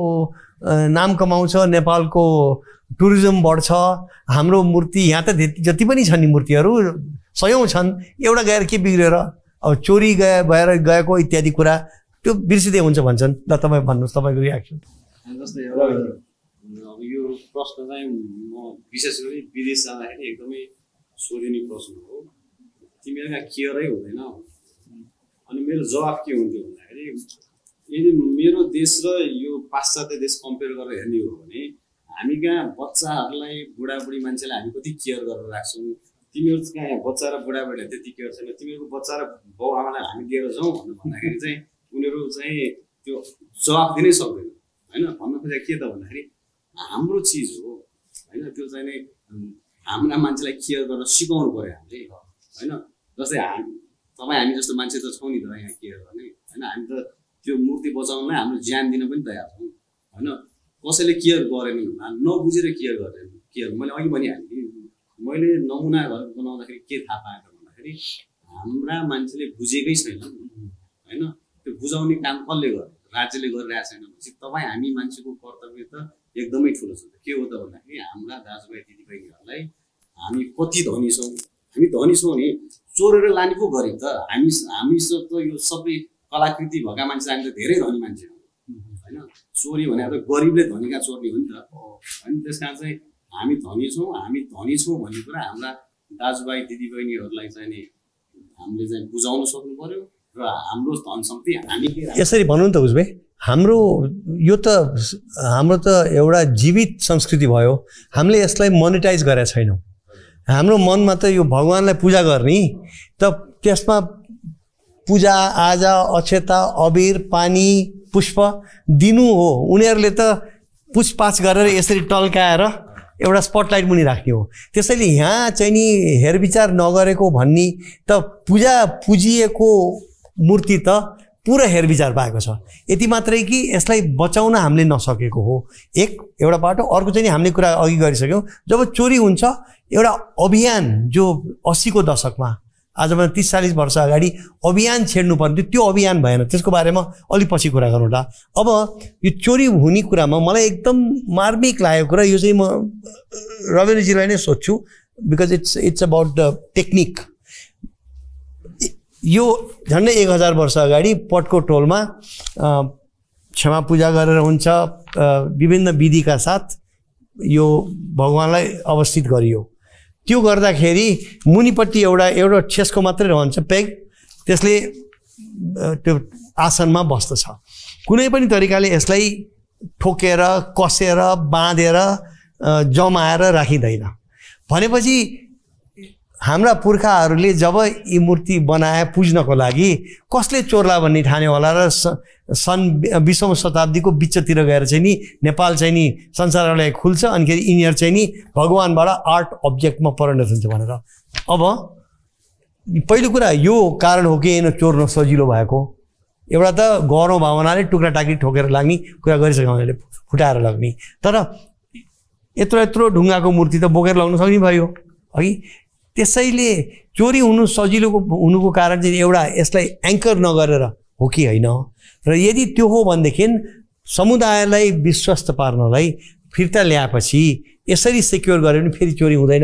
नाम कमाउँछ, नेपालको टुरिज्म बढ्छ, हाम्रो मूर्ति यहाँ त जति पनि छन् नि मूर्तिहरू सयौँ छन्, एउटा गएर के बिग्रेर अब चोरी भएर गएको इत्यादि कुरा त्यो बिर्सिँदै हुन्छ भन्छन्। ल तपाईँ भन्नुहोस् तपाईँको रियाक्सन।
जस्तै अब यो प्रश्न चाहिँ म विशेष गरी विदेश जाँदाखेरि एकदमै सोधिने प्रश्न हो, तिमीहरूका केयरै हुँदैन। अनि मेरो जवाफ के हुन्थ्यो भन्दाखेरि यदि मेरो देश र यो पाश्चात्य देश कम्पेयर गरेर हेर्ने हो भने हामी कहाँ बच्चाहरूलाई बुढाबुढी मान्छेलाई हामी कति केयर गरेर राख्छौँ, तिमीहरू कहाँ यहाँ बच्चा र बुढाबुढीलाई त्यति केयर छैन, तिमीहरूको बच्चा र बाउ आमालाई हामी लिएर जाउँ भन्दाखेरि चाहिँ उनीहरू चाहिँ त्यो जवाफ दिनै सक्दैन होइन। भन्न खोजेको के त भन्दाखेरि हाम्रो चिज हो होइन, त्यो चाहिँ नै हाम्रा मान्छेलाई केयर गर्न सिकाउनु पर्यो हामीले होइन। जस्तै तपाईँ हामी जस्तो मान्छे त छौँ नि त यहाँ केयर गर्ने होइन। हामी त त्यो मूर्ति बचाउनलाई हाम्रो ज्यान दिन पनि तयार छौँ होइन। कसैले केयर गरेन, नबुझेर केयर गरेन केयर। मैले अघि भनिहालेँ, मैले नमुना घर बनाउँदाखेरि के थाहा पाएँ त भन्दाखेरि हाम्रा मान्छेले बुझेकै छैन होइन। त्यो बुझाउने काम कसले गर्यो, राज्यले गरिरहेको छैन भनेपछि तपाईँ हामी मान्छेको कर्तव्य त एकदमै ठुलो छ। के हो त भन्दाखेरि हाम्रा दाजुभाइ दिदीबहिनीहरूलाई हामी कति धनी छौँ, हामी धनी छौँ नि चोरेर लाने पो गरिब त हामीसँग त यो सबै कलाकृति भएका मान्छे हामी त धेरै धनी मान्छे हो होइन। चोरी भने अब गरिबले धनीका चोर्ने हो नि त होइन। त्यस कारण चाहिँ हामी धनी छौँ भन्ने कुरा हाम्रा दाजुभाइ दिदीबहिनीहरूलाई चाहिँ नि हामीले चाहिँ बुझाउन सक्नु पर्यो र हाम्रो धन सम्पत्ति हामी
यसरी भनौँ त उसबे हाम्रो यो त एउटा जीवित संस्कृति भयो। हामीले यसलाई मोनेटाइज गरेका छैनौँ। हाम्रो मनमा त यो भगवानलाई पूजा गर्ने त त्यसमा पूजा आजा अक्षता अबिर पानी पुष्प दिनु हो। उनीहरूले त पुछपाछ गरेर यसरी टल्काएर एउटा स्पटलाइट मुनि राख्ने हो। त्यसैले यहाँ चाहिँ नि हेरविचार नगरेको भन्ने त पुजिएको मूर्ति त पुरा हेरविचार पाएको छ। यति मात्रै कि यसलाई बचाउन हामीले नसकेको हो एउटा बाटो। अर्को चाहिँ हामीले कुरा अघि गरिसक्यौँ, जब चोरी हुन्छ एउटा अभियान जो 80 को दशकमा आजभन्दा 30-40 वर्ष अगाडि अभियान छेड्नु पर्ने त्यो अभियान भएन। त्यसको बारेमा अलि पछि कुरा गरौँला। अब यो चोरी हुने कुरामा मलाई एकदम मार्मिक लागेको कुरा यो चाहिँ म रविन्द्रजीलाई नै सोध्छु, because it's about the technique. यो झन्डै 1000 वर्ष अगाडि पटको टोलमा क्षमा पूजा गरेर हुन्छ, विभिन्न विधिका साथ यो भगवानलाई अवस्थित गरियो। त्यो गर्दाखेरि मुनिपट्टि एउटा छेसको मात्रै रहन्छ पेग, त्यसले त्यो आसनमा बस्दछ। कुनै पनि तरिकाले यसलाई ठोकेर कसेर बाँधेर जमाएर राखिँदैन। भनेपछि हाम्रा पुर्खाहरूले जब यी मूर्ति बनाए पुज्नको लागि कसले चोर्ला भन्ने ठान्यो होला र सन् 20औं शताब्दीको बिचतिर गएर चाहिँ नि नेपाल चाहिँ नि संसारालय खुल्छ। अनिखेरि यिनीहरू चाहिँ नि भगवानबाट आर्ट अब्जेक्टमा परिणत हुन्छ भनेर। अब पहिलो कुरा यो कारण हो कि यिनीहरू चोर्न सजिलो भएको। एउटा त गौरव भावनाले टुक्रा टाक्री ठोकेर लाग्ने कुरा गरिसक्यो उनीहरूले, फुटाएर लाग्ने। तर यत्रो ढुङ्गाको मूर्ति त बोकेर लाउन सक्ने भयो अघि। त्यसैले चोरी हुनु सजिलो हुनुको कारण चाहिँ एउटा यसलाई एङ्कर नगरेर हो कि होइन। र यदि त्यो हो भनेदेखि समुदायलाई विश्वस्त पार्नलाई फिर्ता ल्याएपछि यसरी सेक्योर गऱ्यो भने फेरि चोरी हुँदैन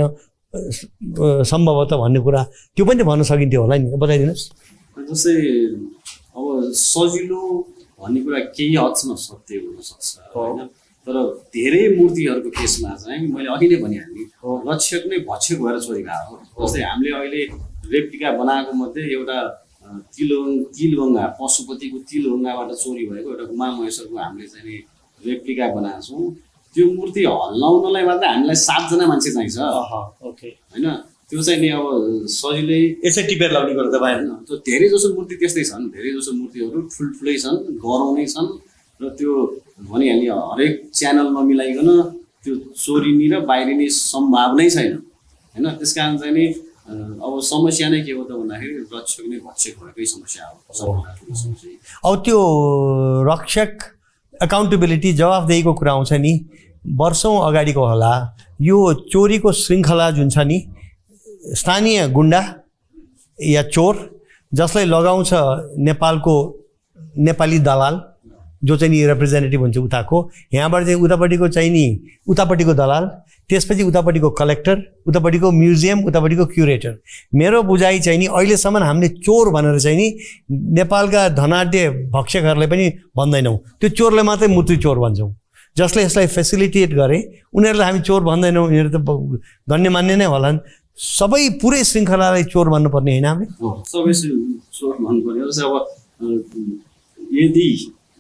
सम्भवतः भन्ने कुरा त्यो पनि भन्न सकिन्थ्यो होला नि। बताइदिनुहोस्।
जस्तै अब सजिलो भन्ने कुरा केही हदसम्म सत्य हुनसक्छ होइन, तर धेरै मूर्तिहरूको केसमा चाहिँ मैले अघि नै भनिहालेँ रक्षक नै भक्षक भएर चोरी भएको हो। जस्तै हामीले अहिले रेप्लिका बनाएको मध्ये एउटा तिलभङ्गा पशुपतिको तिलभङ्गाबाट चोरी भएको एउटा उमा महेश्वरको हामीले चाहिँ नि रेप्लिका बनाएको छौँ। त्यो मूर्ति हल्लाउनलाई मात्रै हामीलाई 7 जना मान्छे चाहिन्छ होइन। त्यो चाहिँ नि अब सजिलै
यसै टिपेर लाउने गर्दा भएन।
त्यो धेरै जसो मूर्ति त्यस्तै छन्, धेरै जसो मूर्तिहरू ठुल्ठुलै छन्, गरौँ छन् र त्यो भनिहाल्ने हरेक च्यानलमा मिलाइकन त्यो चोरिने र बाहिरिने सम्भावनै छैन होइन। त्यस कारण चाहिँ नि अब समस्या नै के हो त भन्दाखेरि रक्षक नै भक्षक भएकै समस्या हो सबभन्दा ठुलो समस्या।
अब त्यो रक्षक अकाउन्टेबिलिटी जवाफदेहीको कुरा आउँछ नि, वर्षौँ अगाडिको होला यो चोरीको श्रृङ्खला जुन छ नि, स्थानीय गुन्डा या चोर जसलाई लगाउँछ नेपालको नेपाली दलाल जो चाहिँ नि रिप्रेजेन्टेटिभ हुन्छ उताको, यहाँबाट चाहिँ उतापट्टिको चाहिँ नि उतापट्टिको दलाल, त्यसपछि उतापट्टिको कलेक्टर, उतापट्टिको म्युजियम, उतापट्टिको क्युरेटर। मेरो बुझाइ चाहिँ नि अहिलेसम्म हामीले चोर भनेर चाहिँ नि नेपालका धनाढ्य भक्षकहरूलाई पनि भन्दैनौँ, त्यो चोरलाई मात्रै मूर्ति चोर भन्छौँ। जसले यसलाई फेसिलिटेट गरे उनीहरूलाई हामी चोर भन्दैनौँ, यिनीहरू त गण्यमान्य नै होलान्। सबै पुरै श्रृङ्खलालाई चोर भन्नुपर्ने होइन हामीले,
सबै चोर भन्नुपर्ने। अब यदि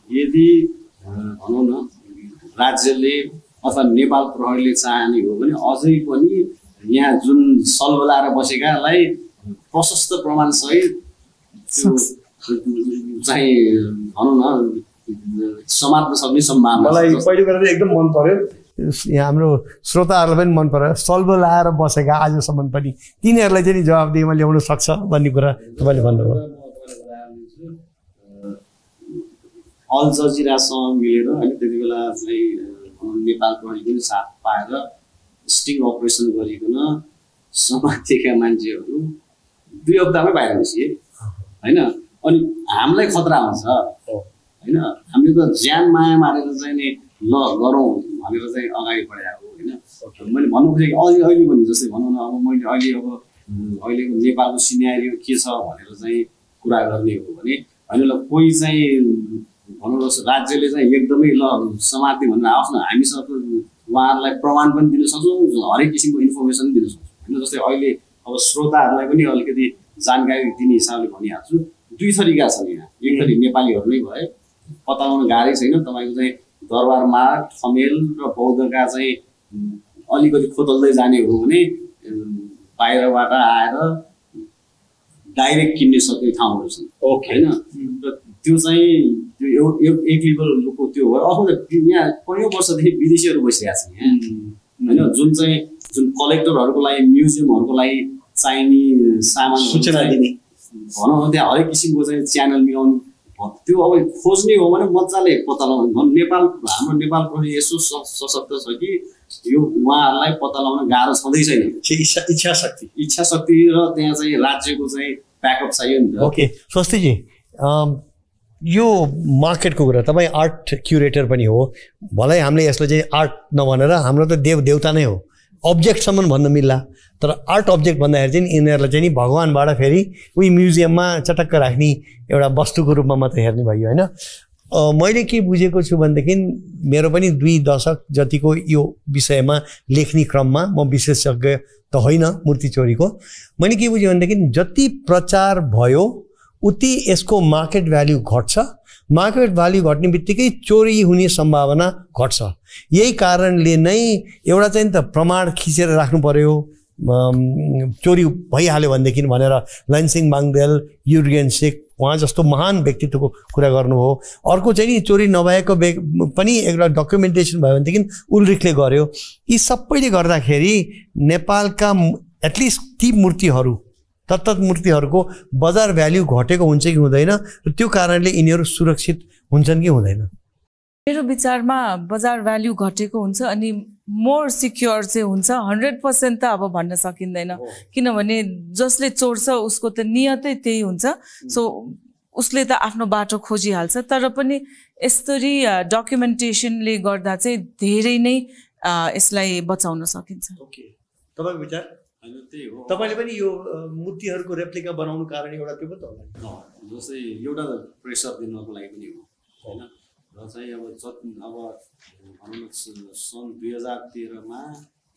यदि भनौँ न राज्यले अथवा नेपाल प्रहरीले चाहने हो भने अझै पनि यहाँ जुन सलबलाएर बसेकालाई प्रशस्त प्रमाणसहित त्यो चाहिँ भनौँ न समात्न सक्ने सम्भावना
मलाई पहिलो कुरा एकदम मन पर्यो यहाँ हाम्रो श्रोताहरूलाई पनि मन पर्यो सलबलाएर बसेका आजसम्म पनि तिनीहरूलाई चाहिँ जवाबदेहीमा ल्याउन सक्छ भन्ने कुरा तपाईँले भन्नुभयो
अल जजिरासँग मिलेर होइन त्यति बेला चाहिँ नेपाल प्रहरी पनि साथ पाएर स्टिङ अपरेसन गरिकन समातेका मान्छेहरू 2 हप्तामै बाहिर निस्किए होइन अनि हामीलाई खतरा हुन्छ होइन हामीले त ज्यान माया मारेर चाहिँ नि ल गरौँ भनेर चाहिँ अगाडि बढाएको होइन मैले भन्नु खोजेँ अहिले पनि जस्तै भनौँ न अब मैले अहिलेको नेपालको सिनेरियो के छ भनेर चाहिँ कुरा गर्ने हो भने होइन ल कोही चाहिँ भनौँ न राज्यले चाहिँ एकदमै ल समात्ने भनेर आओस् न हामीसँग उहाँहरूलाई प्रमाण पनि दिन सक्छौँ हरेक किसिमको इन्फर्मेसन दिन सक्छौँ होइन जस्तै अहिले अब श्रोताहरूलाई पनि अलिकति जानकारी दिने हिसाबले भनिहाल्छु 2 तरिका छन् यहाँ एक थरी नेपालीहरू नै भए पत्ता लगाउन गाह्रै छैन तपाईँको चाहिँ दरबार मार्ग ठमेल र बौद्धका चाहिँ अलिकति खोतल्दै जाने हो भने बाहिरबाट आएर डाइरेक्ट किन्ने सक्ने ठाउँहरू छन् होइन र त्यो चाहिँ त्यो एक लेभलको त्यो हो अथवा यहाँ कयौँ वर्षदेखि विदेशीहरू बसिरहेको छ यहाँ होइन जुन कलेक्टरहरूको लागि म्युजियमहरूको लागि चाहिने सामान
सूचना दिने
भनौँ न त्यहाँ हरेक किसिमको चाहिँ च्यानल मिलाउनु त्यो अब खोज्ने हो भने मजाले पत्ता लगाउनु हाम्रो नेपाल प्रहरी यसो सशक्त छ कि यो उहाँहरूलाई पत्ता लगाउन गाह्रो छँदै छैन इच्छा शक्ति र त्यहाँ चाहिँ राज्यको चाहिँ ब्याकअप चाहियो नि त
ओके स्वस्तिजी यो मार्केटको कुरा तपाईँ आर्ट क्युरेटर पनि हो भलै हामीले यसलाई चाहिँ आर्ट नभनेर हाम्रो त देवता नै हो अब्जेक्टसम्म भन्न मिल्ला तर आर्ट अब्जेक्ट भन्दाखेरि चाहिँ यिनीहरूलाई चाहिँ नि भगवान्बाट फेरि उही म्युजियममा चटक्क राख्ने एउटा वस्तुको रूपमा मात्र हेर्ने भयो होइन मैले के बुझेको छु भनेदेखि मेरो पनि 2 दशक जतिको यो विषयमा लेख्ने क्रममा म विशेषज्ञ त होइन मूर्ति चोरीको मैले के बुझेँ भनेदेखि जति प्रचार भयो उति यसको मार्केट भ्याल्यु घट्छ मार्केट भ्याल्यु घट्ने बित्तिकै चोरी हुने सम्भावना घट्छ यही कारणले नै एउटा चाहिँ त प्रमाण खिचेर राख्नु पर्यो चोरी भइहाल्यो भनेदेखि भनेर लैनसिंह बाङदेल युर्गेन शेख उहाँ जस्तो महान व्यक्तित्वको कुरा गर्नु हो अर्को चाहिँ नि चोरी नभएको पनि एउटा डकुमेन्टेसन भयो भनेदेखि उल्लेखले गर्यो यी सबैले गर्दाखेरि नेपालका एटलिस्ट ती मूर्तिहरू तत्त मूर्तिहरूको बजार भ्याल्यु घटेको हुन्छ कि हुँदैन र त्यो कारणले यिनीहरू सुरक्षित हुन्छन् कि हुँदैन
मेरो विचारमा बजार भ्याल्यु घटेको हुन्छ अनि मोर सिक्योर चाहिँ हुन्छ 100% त अब भन्न सकिँदैन किनभने जसले चोर्छ उसको त नियतै त्यही हुन्छ सो उसले त आफ्नो बाटो खोजिहाल्छ तर पनि यसरी डकुमेन्टेसनले गर्दा चाहिँ धेरै नै यसलाई बचाउन सकिन्छ
ओके तपाईको विचार तपाईले पनि यो मूर्तिहरूको रेप्लिका बनाउनु कारण एउटा त्यो पो त होला
जस्तै एउटा प्रेसर दिनको लागि पनि हो हैन र चाहिँ अब भनौँ न सन् 2013 मा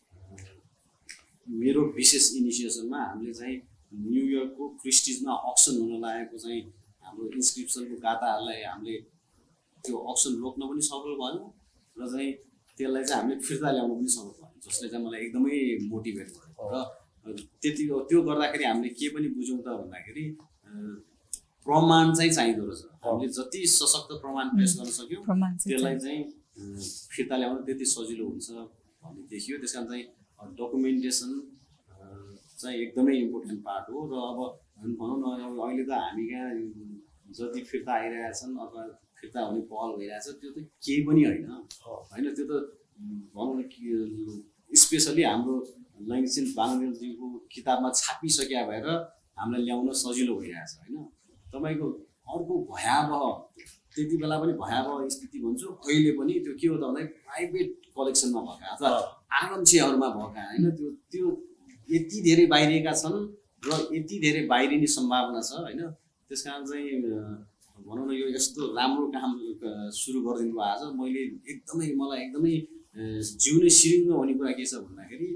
मेरो विशेष इनिसिएसनमा हामीले चाहिँ न्युयोर्कको क्रिस्टिजमा अक्सन हुन लागेको चाहिँ हाम्रो इन्स्क्रिप्सनको गाताहरूलाई हामीले त्यो अक्सन रोक्न पनि सफल भयौँ र चाहिँ त्यसलाई चाहिँ हामीले फिर्ता ल्याउन पनि सफल भयौँ जसले चाहिँ मलाई एकदमै मोटिभेट गर्यो र त्यो गर्दाखेरि हामीले के पनि बुझौँ त भन्दाखेरि प्रमाण चाहिँ चाहिँदो रहेछ हामीले जति सशक्त प्रमाण पेश गर्न सक्यौँ त्यसलाई चाहिँ फिर्ता ल्याउन त्यति सजिलो हुन्छ भन्ने देखियो त्यस कारण चाहिँ डकुमेन्टेसन चाहिँ एकदमै इम्पोर्टेन्ट पार्ट हो र अब भनौँ न अब अहिले त हामी कहाँ जति फिर्ता आइरहेछन् अथवा फिर्ता हुने पहल भइरहेछ त्यो त केही पनि होइन त्यो त भनौँ न स्पेसली हाम्रो लैनसिंह बाङदेलजीको किताबमा छापिसक्या भएर हामीलाई ल्याउन सजिलो भइरहेछ होइन तपाईँको अर्को भयावह त्यति बेला पनि भयावह स्थिति भन्छु अहिले पनि त्यो के हो त भन्दाखेरि प्राइभेट कलेक्सनमा भएका अथवा आगम्छेहरूमा भएका होइन त्यो यति धेरै बाहिरिएका छन् र यति धेरै बाहिरिने सम्भावना छ होइन त्यस कारण चाहिँ भनौँ न यो यस्तो राम्रो काम सुरु गरिदिनु भयो आज मलाई एकदमै जिउ नै सिरिङ्ग हुने कुरा के छ भन्दाखेरि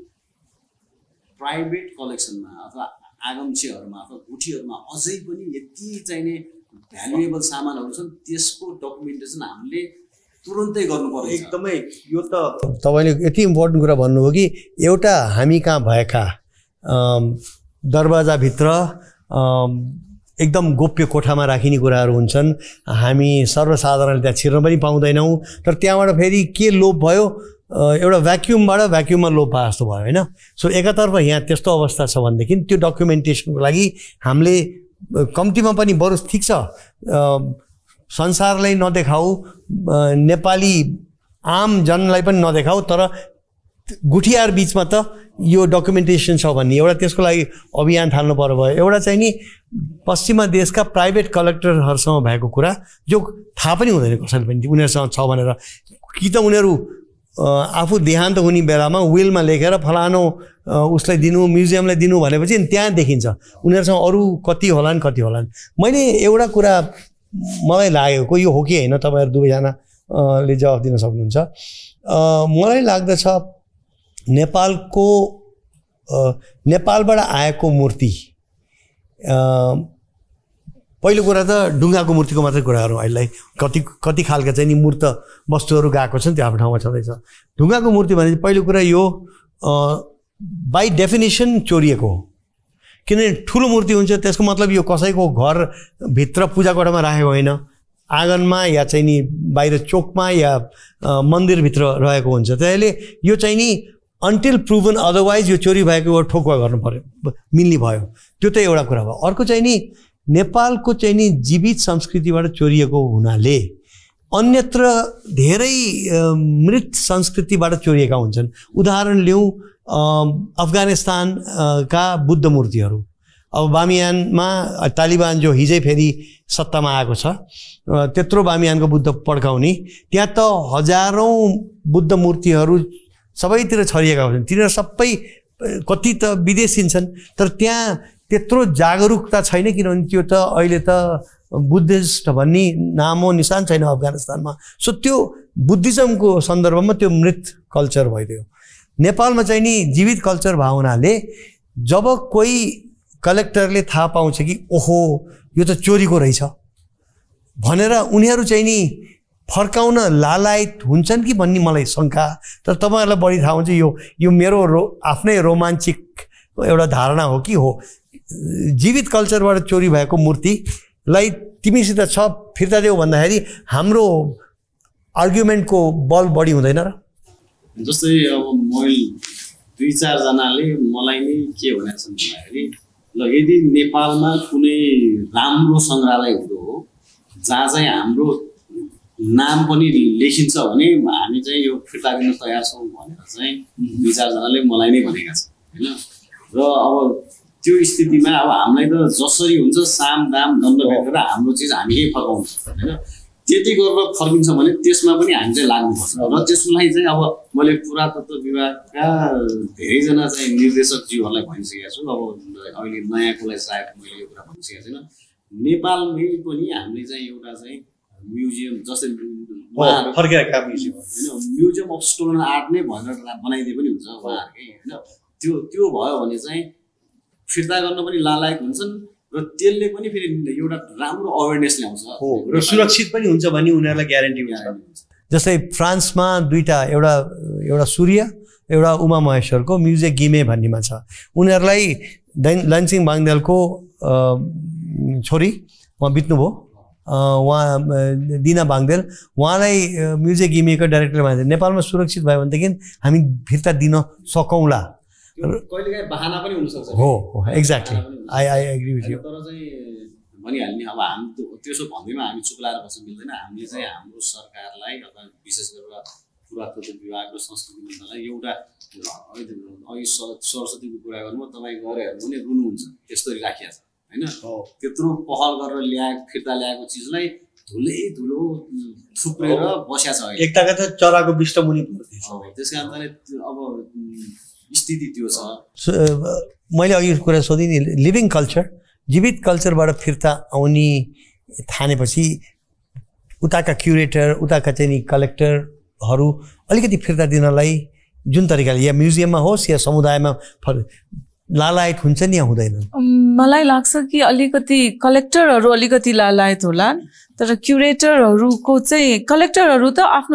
प्राइभेट कलेक्सनमा अथवा आगम्छेहरूमा अथवा गुठीहरूमा अझै पनि यति चाहिने भ्यालुएबल सामानहरू छन् त्यसको डकुमेन्टेसन हामीले तुरुन्तै गर्नुपर्छ।
एकदमै यो त तपाईँले यति इम्पोर्टेन्ट कुरा भन्नुभयो कि एउटा हामी कहाँ भएका दरवाजाभित्र एकदम गोप्य कोठामा राखिने कुराहरू हुन्छन्, हामी सर्वसाधारणले त्यहाँ छिर्न पनि पाउँदैनौँ। तर त्यहाँबाट फेरि के लोप भयो, एउटा भ्याक्युममा लोप भए जस्तो भयो होइन। सो एकातर्फ यहाँ त्यस्तो अवस्था छ भनेदेखि त्यो डकुमेन्टेसनको लागि हामीले कम्तीमा पनि बरु ठिक छ संसारलाई नदेखाऊ, नेपाली आम जनलाई पनि नदेखाऊ, तर गुठियार बिचमा त यो डकुमेन्टेसन छ भन्ने एउटा त्यसको लागि अभियान थाल्नु पर्यो भयो। एउटा चाहिँ नि पश्चिमा देशका प्राइभेट कलेक्टरहरूसँग भएको कुरा जो थाहा पनि हुँदैन कसैले पनि उनीहरूसँग छ भनेर, कि त उनीहरू आफू देहान्त हुने बेलामा विलमा लेखेर फलानो उसलाई दिनु, म्युजियमलाई दिनु भनेपछि त्यहाँ देखिन्छ उनीहरूसँग अरू कति होलान्। मैले एउटा कुरा मलाई लागेको, यो हो कि होइन तपाईँहरू दुवैजनाले जवाफ दिन सक्नुहुन्छ। मलाई लाग्दछ नेपालबाट आएको मूर्ति, पहिलो कुरा त ढुङ्गाको मूर्तिको मात्रै कुरा गरौँ। अहिले कति खालका चाहिँ नि मूर्त वस्तुहरू गएको छन्, त्यो आफ्नो ठाउँमा छँदैछ। ढुङ्गाको मूर्ति भने पहिलो कुरा यो बाई डेफिनेसन चोरिएको हो, किनभने ठुलो मूर्ति हुन्छ त्यसको मतलब यो कसैको घरभित्र पूजा कोठामा राखेको होइन, आँगनमा या चाहिँ नि बाहिर चोकमा या मन्दिरभित्र रहेको हुन्छ। त्यसैले यो चाहिँ नि अन्टिल प्रुभन अदरवाइज यो चोरी भएको ठोकुवा गर्नु पर्यो, मिल्ने भयो। त्यो त एउटा कुरा भयो। अर्को चाहिँ नि नेपालको चाहिँ नि जीवित संस्कृतिबाट चोरिएको हुनाले अन्यत्र धेरै मृत संस्कृतिबाट चोरिएका हुन्छन्। उदाहरण लिउँ अफगानिस्तानका बुद्ध मूर्तिहरू। अब बामियानमा तालिबान जो हिजै फेरि सत्तामा आएको छ, त्यत्रो बामियानको बुद्ध पड्काउने, त्यहाँ त हजारौँ बुद्ध मूर्तिहरू सबैतिर छरिएका हुन्छन्। तिनीहरू सबै कति त विदेशी छन्, तर त्यहाँ त्यत्रो जागरुकता छैन, किनभने त्यो त अहिले त बुद्धिस्ट भन्ने नामो निशान छैन अफगानिस्तानमा। सो त्यो बुद्धिज्मको सन्दर्भमा त्यो मृत कल्चर भइदियो। नेपालमा चाहिँ नि जीवित कल्चर भएको हुनाले जब कोही कलेक्टरले थाहा पाउँछ कि ओहो यो त चोरीको रहेछ भनेर उनीहरू चाहिँ नि फर्काउन लालायत हुन्छन् कि भन्ने मलाई शङ्का। तर तपाईँहरूलाई बढी थाहा हुन्छ, यो मेरो आफ्नै रोमाञ्चिक एउटा धारणा हो कि हो जीवित कल्चरबाट चोरी भएको मूर्तिलाई तिमीसित छ फिर्ता देऊ भन्दाखेरि हाम्रो आर्ग्युमेन्टको बल बढी हुँदैन र?
जस्तै अब मैले 2-4 जनाले मलाई नै के भनेको छन् भन्दाखेरि ल यदि नेपालमा कुनै राम्रो सङ्ग्रहालय हुँदो हो जहाँ चाहिँ हाम्रो नाम पनि लेखिन्छ भने हामी चाहिँ यो फिर्ता दिन तयार छौँ भनेर चाहिँ 2-4 जनाले मलाई नै भनेका छन् होइन। र अब त्यो स्थितिमा अब हामीलाई त जसरी हुन्छ साम दाम दण्ड भेटेर हाम्रो चिज हामीकै फर्काउँछ होइन। त्यति गरेर फर्किन्छ भने त्यसमा पनि हामी चाहिँ लाग्नुपर्छ। र त्यसको लागि चाहिँ अब मैले पुरातत्व विभागका धेरैजना चाहिँ निर्देशकज्यूहरूलाई भनिसकेको छु। अब अहिले नयाँकोलाई सायद मैले यो कुरा भनिसकेको छैन। नेपालमै पनि हामीले चाहिँ एउटा चाहिँ म्युजियम जस्तै
फर्केका म्युजियम
होइन, म्युजियम अफ स्टोन आर्ट नै भनेर बनाइदिए पनि हुन्छ उहाँहरूकै होइन। त्यो भयो भने चाहिँ फिर्ता गर्न पनि लायक हुन्छन् र त्यसले पनि फेरि एउटा राम्रो अवेरनेस ल्याउँछ
र सुरक्षित पनि हुन्छ भन्ने उनीहरूलाई ग्यारेन्टी हुन्छ। जस्तै फ्रान्समा दुईवटा, एउटा सूर्य एउटा उमा महेश्वरको म्युजियम गिमे भन्नेमा छ। उनीहरूलाई लन्सिङ बाङदेलको छोरी उहाँ बित्नुभयो, उहाँ दिना बाङदेल, उहाँलाई म्युजियम गिमेको डाइरेक्टर भन्छ नेपालमा सुरक्षित भयो भनेदेखि हामी फिर्ता दिन सकौँला।
कहिलेकाहीँ बहाना पनि हुनसक्छ।
हो exactly, I agree with you.
तर चाहिँ भनिहाल्ने अब हामी त्यसो भन्दैमा हामी चुप लाएर बस्न मिल्दैन। हामीले चाहिँ हाम्रो सरकारलाई अथवा विशेष गरेर पुरातत्व विभाग र संस्कृति मन्त्रालयलाई एउटा अघि सरस्वतीको कुरा गर्नु तपाईँ गएर हेर्नु भने रुनुहुन्छ त्यस्तरी राखिएको छ होइन। त्यत्रो पहल गरेर फिर्ता ल्याएको चिजलाई धुलो थुप्रेर बस्या छ।
एकताका त चराको विष्टमुनि
त्यस कारणले अब स्थिति त्यो छ।
मैले अघि कुरा सोधेँ नि, लिभिङ कल्चर जीवित कल्चरबाट फिर्ता आउने ठानेपछि उताका क्युरेटर उताका चाहिँ नि कलेक्टरहरू अलिकति फिर्ता दिनलाई जुन तरिकाले या म्युजियममा होस् या समुदायमा लालायत हुन्छन् या हुँदैनन्?
मलाई लाग्छ कि अलिकति कलेक्टरहरू अलिकति लालायत होला, तर क्युरेटरहरूको चाहिँ कलेक्टरहरू त आफ्नो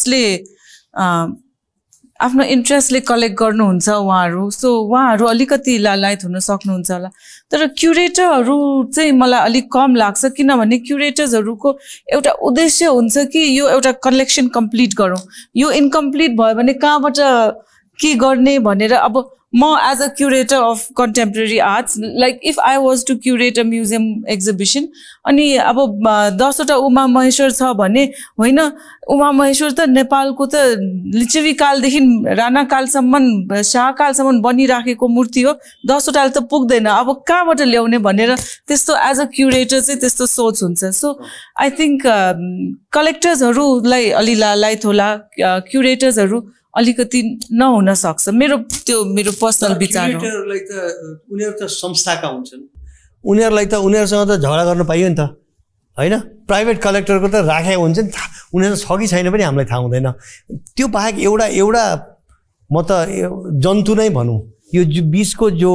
इन्ट्रेस्टले कलेक्ट गर्नुहुन्छ उहाँहरू, सो उहाँहरू अलिकति लालायत हुन सक्नुहुन्छ होला। तर क्युरेटरहरू चाहिँ मलाई अलिक कम लाग्छ, किनभने क्युरेटर्सहरूको एउटा उद्देश्य हुन्छ कि यो एउटा कलेक्सन कम्प्लिट गरौँ, यो इन्कम्प्लिट भयो भने कहाँबाट के गर्ने भनेर। अब म as a curator of contemporary arts, like if I was to curate a museum exhibition, अनि अब 10वटा उमा महेश्वर छ भने होइन, उमा महेश्वर त नेपालको त लिच्छवी कालदेखि राणा कालसम्म शाहकालसम्म बनिराखेको मूर्ति हो, 10वटाले त पुग्दैन, अब कहाँबाट ल्याउने भनेर त्यस्तो एज अ क्युरेटर चाहिँ त्यस्तो सोच हुन्छ। सो आई थिङ्क कलेक्टर्सहरूलाई अलि लालायत होला, क्युरेटर्सहरू अलिकति नहुन सक्छ, मेरो पर्सनल विचार हो।
क्युरेटरलाई त उनीहरू त संस्थाका हुन्छन्, उनीहरूलाई त उनीहरूसँग त झगडा गर्न पाइयो नि त होइन। प्राइभेट कलेक्टरको त राखेको हुन्छ नि, उनीहरू छ कि छैन पनि हामीलाई थाहा हुँदैन। त्यो बाहेक एउटा म त जन्तु नै भनौँ, यो बिचको जो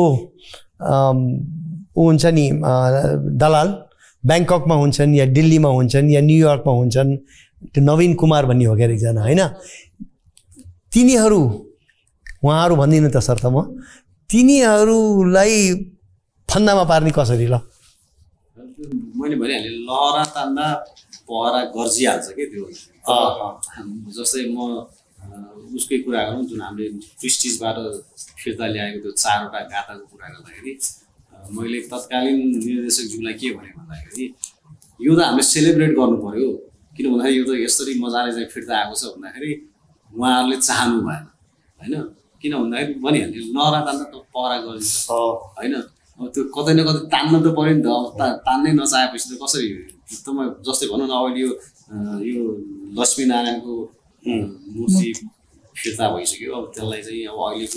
ऊ हुन्छ नि दलाल, ब्याङ्ककमा हुन्छन् या दिल्लीमा हुन्छन् या न्युयोर्कमा हुन्छन्, त्यो नवीन कुमार भन्ने हो क्या एकजना होइन, तिनीहरू उहाँहरू भन्दिनँ त सर, त म तिनीहरूलाई फन्दामा पार्ने कसरी? ल
मैले भनिहालेँ, लहरा तान्दा पहरा गर्जिहाल्छ कि त्यो। जस्तै म उसकै कुरा गरौँ, जुन हामीले प्रिस्टिजबाट फिर्ता ल्याएको त्यो 4वटा गाथाको कुरा गर्दाखेरि मैले तत्कालीन निर्देशकज्यूलाई के भने भन्दाखेरि यो त हामीले सेलिब्रेट गर्नु पर्यो, किन भन्दाखेरि यो त यसरी मजाले चाहिँ फिर्ता आएको छ भन्दाखेरि उहाँहरूले चाहनु भएन होइन। किन भन्दाखेरि भनिहाल्यो, लहरा तान्दा त पहरा गरिन्छ होइन, अब त्यो कतै न कतै तान्न त पऱ्यो नि त। अब तान्नै नचाहेपछि त कसरी? तपाईँ जस्तै भनौँ न, अहिले यो लक्ष्मीनारायणको मूर्ति फिर्ता भइसक्यो, अब त्यसलाई चाहिँ अब अहिलेको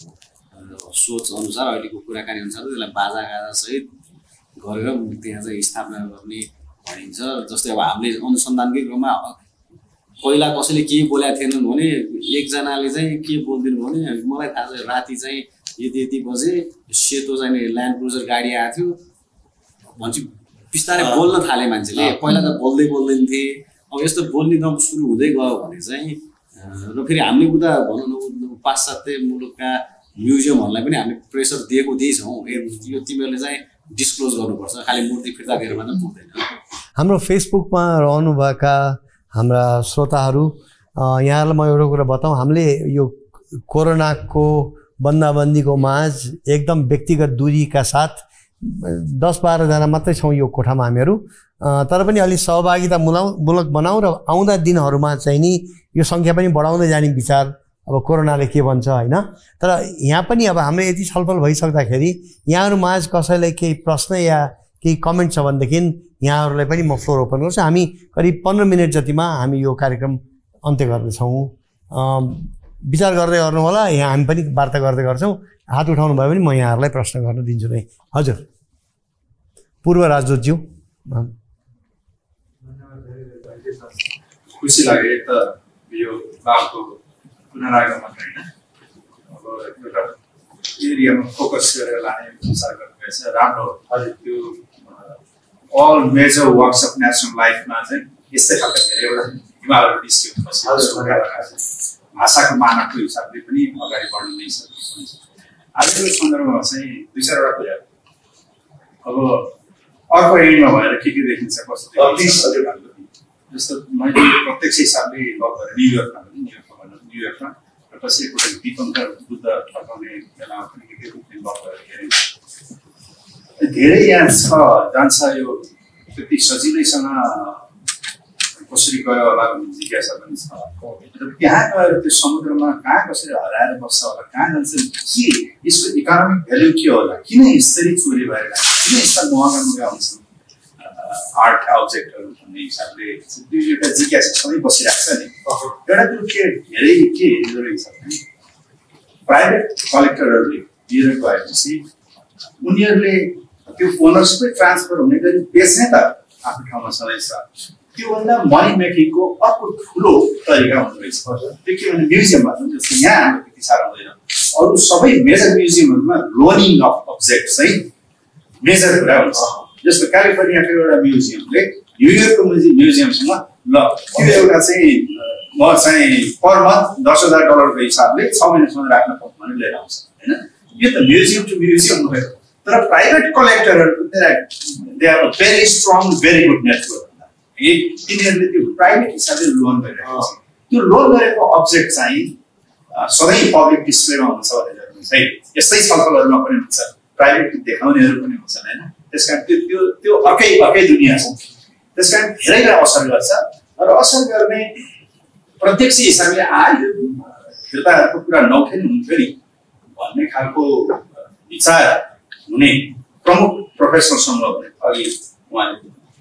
सोच अनुसार, अहिलेको कुराकानी अनुसार त्यसलाई बाजागाजासहित गरेर त्यहाँ चाहिँ स्थापना गर्ने भनिन्छ। जस्तै अब हामीले अनुसन्धानकै क्रममा पहिला कसैले केही बोलेको थिएनन् भने एकजनाले चाहिँ के बोलिदिनु भने, मलाई थाहा छ राति चाहिँ यति बजे सेतो चाहिँ ल्यान्ड क्रुजर गाडी आएको थियो भन्छ, बिस्तारै बोल्न थाले मान्छेले। पहिला त बोल्दैन थिए, अब यस्तो बोल्ने दम सुरु हुँदै गयो भने चाहिँ र फेरि हामीले उता भनौँ न पाश्चात्य मुलुकका म्युजियमहरूलाई पनि हामीले प्रेसर दिएको छौँ, यो तिमीहरूले चाहिँ डिस्क्लोज गर्नुपर्छ, खालि मूर्ति फिर्ता दिएर मात्र पुग्दैन।
हाम्रो फेसबुकमा रहनुभएका हाम्रा श्रोताहरू, यहाँहरूलाई म एउटा कुरा बताउँ, हामीले यो कोरोनाको बन्दाबन्दीको माझ एकदम व्यक्तिगत दूरीका साथ 10-12 जना मात्रै छौँ यो कोठामा हामीहरू, तर पनि अलि सहभागितामूलक बनाउँ र आउँदा दिनहरूमा चाहिँ नि यो सङ्ख्या पनि बढाउँदै जाने विचार अब कोरोनाले के भन्छ होइन। तर यहाँ पनि अब हाम्रो यति छलफल भइसक्दाखेरि यहाँहरू माझ कसैलाई केही प्रश्न या केही कमेन्ट छ भनेदेखि यहाँहरूलाई पनि म फ्लोर ओपन गर्छु। हामी करिब 15 मिनट जतिमा हामी यो कार्यक्रम अन्त्य गर्दैछौँ, विचार गर्दै गर्नु होला। यहाँ हामी पनि वार्ता गर्दै गर्छौँ, हात उठाउनु भयो भने म यहाँहरूलाई प्रश्न गर्न दिन्छु नै। हजुर पूर्व राजदूतज्यू।
खुसी लाग्यो, एक त यो बाबुको पुनरागमन होइन, अब एउटा एरियामा फोकस गरेर लाने विचार गर्नुभएछ, राम्रो हो। त्यो all major works of national लाइफमा चाहिँ यस्तै खालका धेरैवटा हिमालय डिस्ट्रिक्ट भाषाको मानकको हिसाबले पनि अगाडि बढ्नु नै सक्छ। आजको सन्दर्भमा चाहिँ 2-4वटा कुरा, अब अर्को एन्डमा भएर के देखिन्छ कस्तो, जस्तो मैले प्रत्यक्ष हिसाबले न्युयोर्कमा र पछि एकपल्ट दीपङ्कर बुद्ध फर्काउने बेलामा पनि के रूपले हेरेँ, धेरै यहाँ जान्छ यो त्यति सजिलैसँग कसरी गयो होला भन्ने जिज्ञासा पनि छ। त्यहाँ गएर त्यो समुद्रमा कहाँ कसरी हराएर बस्छ होला, कहाँ जान्छ, के यसको इकोनोमिक भ्याल्यु के होला, किन यसरी चोरी भएर किन यस्ता महँगा हुन्छन् आर्ट अब्जेक्टहरू भन्ने हिसाबले एउटा जिज्ञासा सधैँ बसिरहेको छ नि। एउटा कुरो धेरै के हेर्दो रहेछ भने प्राइभेट कलेक्टरहरूले लिएर गएपछि उनीहरूले त्यो ओनरसिपै ट्रान्सफर हुने गरी बेच्ने त आफ्नो ठाउँमा सधैँ छ, त्योभन्दा मनी मेकिङको अर्को ठुलो तरिका हुँदो रहेछ। त्यो के भने म्युजियममा जस्तो यहाँ हाम्रो त्यति साह्रो हुँदैन, अरू सबै मेजर म्युजियमहरूमा लोनिङ अफ अब्जेक्ट चाहिँ मेजर कुरा हुन्छ। जस्तो क्यालिफोर्नियाको एउटा म्युजियमले न्युयोर्कको म्युजियमसँग ल त्यो एउटा चाहिँ म चाहिँ पर मन्थ $10,000 हिसाबले 6 महिनासम्म राख्न पाउँ भनेर लिएर आउँछ होइन। यो त म्युजियम टु म्युजियम भयो। तर प्राइभेट कलेक्टरहरूको they are very strong very good network. तिनीहरूले त्यो प्राइभेट हिसाबले लोन गरिरहेको छ। त्यो लोन गरेको अब्जेक्ट चाहिँ सधैँ पब्लिक डिस्प्लेमा हुन्छ भनेर चाहिँ यस्तै छलफलहरूमा पनि हुन्छ, प्राइभेट देखाउनेहरू पनि हुन्छन् होइन। त्यस कारण त्यो अर्कै दुनियाँ छ। त्यस कारण धेरैलाई असर गर्छ र असर गर्ने प्रत्यक्ष हिसाबले आयो फिर्ताहरूको कुरा नउठे नि हुन्थ्यो नि भन्ने खालको विचार हुने प्रमुख प्रोफेसनल समूह भने अघि उहाँले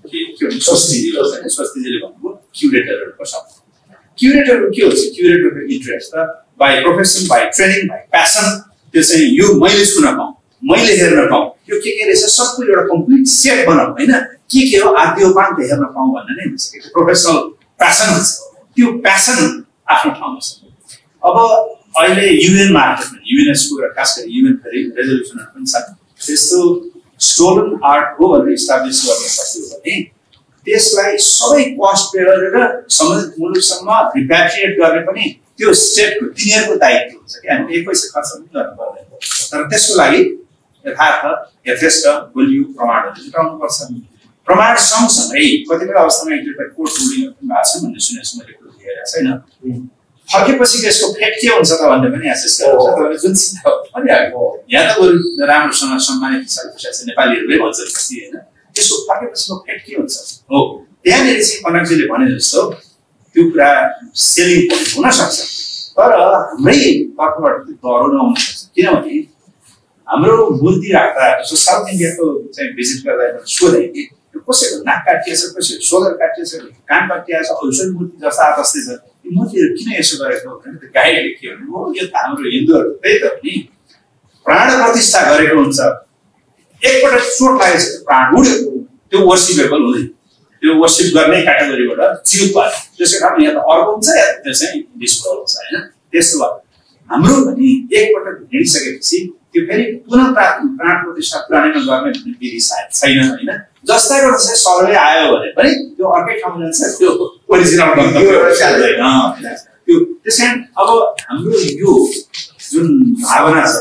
स्वस्तिजीले भन्नुभयो क्युरेटरहरूको समूह। क्युरेटरहरू के हुन्छ? क्युरेटरको इन्ट्रेस्ट त by profession by training by passion त्यो चाहिँ यो मैले छुन पाऊँ, मैले हेर्न पाऊँ, यो के रहेछ सबको एउटा कम्प्लिट सेट बनाऊ होइन, के हो आद्योपान्त हेर्न पाऊँ भन्ने नै हुन्छ। प्रोफेसनल प्यासन हुन्छ, त्यो प्यासन आफ्नो ठाउँमा छ। अब अहिले युएन मार्फत युनेस्को र खास गरी युएन रेजोल्युसनहरू पनि छ, त्यस्तो स्टोलन आर्ट हो भनेर इस्टाब्लिस गर्न सक्यो भने त्यसलाई सबै कस्ट पे गरेर सम्बन्धित मुलुकसम्म रिप्याट्रिएट गर्ने पनि त्यो स्टेटको तिनीहरूको दायित्व हुन्छ कि हामी 1 पैसा खर्च पनि गर्नु पर्दैन। तर त्यसको लागि यथार्थ यथेष्ट बलियो प्रमाणहरू जुटाउनुपर्छ। प्रमाण सँगसँगै कतिपय अवस्थामा एउटा कोर्ट रुलिङहरू पनि भएको छ भन्ने सुनेको मैले हेरेको छैन। फर्केपछि त्यसको फेट के हुन्छ त भन्ने पनि एसेस गर्नुपर्छ। जुन भनिहाल्यो यहाँ त बरु राम्रोसँग सम्मानित हिसाबले चाहिँ नेपालीहरूले भन्छन् कि होइन, त्यसको फर्केपछिको फेट के हुन्छ हो त्यहाँनिर चाहिँ कनकजीले भने जस्तो त्यो कुरा सेलिङ पोइन्ट हुनसक्छ। तर हाम्रै तर्फबाट त्यो डराउन आउन सक्छ, किनभने हाम्रो मूर्ति राख्दा जस्तो साउथ इन्डियाको चाहिँ भिजिट गर्दा सोधेँ कि कसैको नाक काटिएछ, कसैको सोलर काटिएछ, कान काटिएछ, औषध मूर्ति जस्ता जस्तै छ, यो मूर्तिहरू किन यसो गरेको भने त्यो गाइडले के भने हो यो त हाम्रो हिन्दूहरू त्यही त नि प्राण प्रतिष्ठा गरेको हुन्छ, एकपल्ट चोट लागेपछि प्राण उड्यो, त्यो वर्सिपेबल हुँदैन, त्यो वर्सिप गर्ने क्याटेगोरीबाट च्युत भयो। त्यसै कारण या त अर्को हुन्छ या त्यो चाहिँ डिस्प्रो हुन्छ होइन। त्यस्तो भयो हाम्रो पनि एकपल्ट हिँडिसकेपछि त्यो फेरि पुनः प्राण प्रतिष्ठा पुरानैमा गर्ने भन्ने विधि सायद छैन होइन। जस्ताको जस्तै सर्वे आयो भने पनि त्यो अर्कै ठाउँमा जान्छ, त्यो ओरिजिनल गन्तव्य चाल्दैन त्यो। त्यस कारण अब हाम्रो यो जुन भावना छ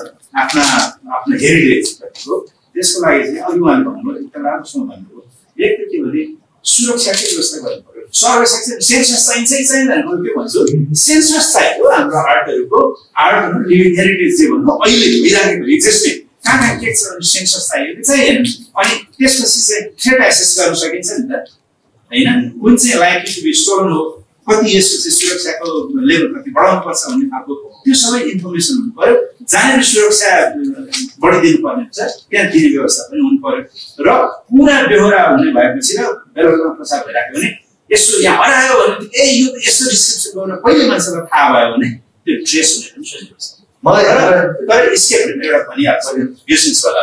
आफ्नो हेरिटेजको त्यसको लागि चाहिँ अघि उहाँले भन्नुभयो एकदम राम्रोसँग भन्नुभयो। एक त के भने सुरक्षाकै व्यवस्था गर्नु पर्यो। सर्वेक्षण सेन्सस चाहिन्छ कि चाहिँदैन म के भन्छु, सेन्सस चाहियो हाम्रो आर्टहरूको आर्टहरू लिभिङ हेरिटेज जे भन्नु अहिले भइराखेको एक्जिस्टिङ कहाँ के छ भने सेन्सस चाहियो कि चाहिएन। अनि त्यसपछि चाहिँ थ्रेट एसेस गर्न सकिन्छ नि त होइन, कुन चाहिँ लाइकली टु बी स्टोलन हो, कति यसको चाहिँ सुरक्षाको लेभल कति बढाउनु पर्छ भन्ने खालको त्यो सबै इन्फर्मेसन हुनु पर्यो। जहाँनिर सुरक्षा बढिदिनु पर्ने हुन्छ त्यहाँ दिने व्यवस्था पनि हुनु पर्यो। र पुरा बेहोरा हुने भएपछि र बेहोरामा प्रचार भइराख्यो भने यसो यहाँ हरायो भने ए यो यस्तो डिस्क्रिप्सन गर्न पहिले मान्छेलाई थाहा भयो भने त्यो ट्रेस हुने पनि सजिलो छ। मलाई तर स्केप हुने एउटा भनिहाल्छ बिजनेसवाला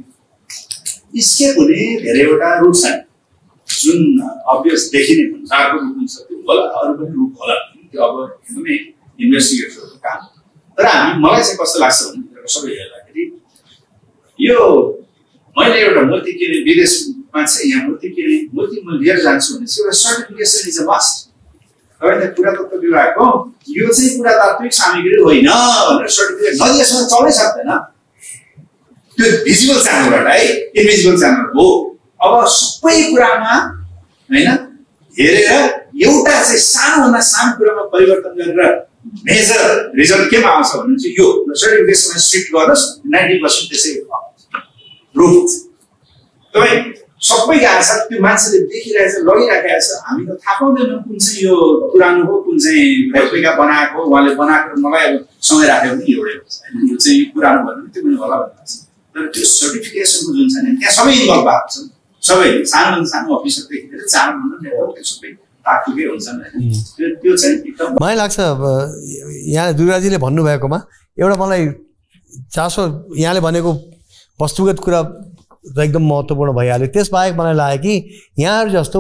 स्केप हुने धेरैवटा रुट छन् जुन अभियस देखिने जाको रूप हुन्छ, त्यो होला अरू पनि रूप होला, त्यो अब एकदमै इन्भेस्टिगेटरको काम। तर मलाई चाहिँ कस्तो लाग्छ भने सबै हेर्दाखेरि यो मैले एउटा मूर्ति किने विदेशमा चाहिँ यहाँ मूर्ति किने मूर्ति म लिएर जान्छु भने चाहिँ एउटा सर्टिफिकेसन इज अ मस्ट। तपाईँले पुरातत्व विभागको यो चाहिँ पुरातात्विक सामग्री होइन भनेर सर्टिफिकेट नदिएसम्म चल्नै सक्दैन। त्यो भिजुअल च्यानलबाट है इन्भिजिबल च्यानल हो। अब सबै कुरामा होइन हेरेर एउटा चाहिँ सानोभन्दा सानो कुरामा परिवर्तन गरेर मेजर रिजल्ट केमा आउँछ भने चाहिँ यो सर्टिफिकेसनमा स्ट्रिक्ट गर्नुहोस् 90% त्यसै रूप तपाईँ सबै आएको छ, त्यो मान्छेले देखिरहेछ लगिराखेको छ, हामी त थाहा पाउँदैनौँ कुन चाहिँ यो पुरानो हो कुन चाहिँ रेप्लिका बनाएको उहाँले बनाएको मलाई अब समय राख्यो भने एउटै हुन्छ होइन, यो चाहिँ पुरानो भन्यो भने त्यो पनि होला भन्नु छ। तर त्यो सर्टिफिकेसनको जुन छ नि त्यहाँ सबै इन्भल्भ भएको छ, सबै सानो सानो अफिसरदेखि लिएर चाडभन्दा नेटवर्क सबै ताकुकै हुन्छन् होइन। त्यो चाहिँ एकदम
मलाई लाग्छ यहाँ दुर्गाजीले भन्नुभएकोमा एउटा मलाई चासो यहाँले भनेको वस्तुगत कुरा एकदम महत्त्वपूर्ण भइहाल्यो। त्यसबाहेक मलाई लाग्यो कि यहाँहरू जस्तो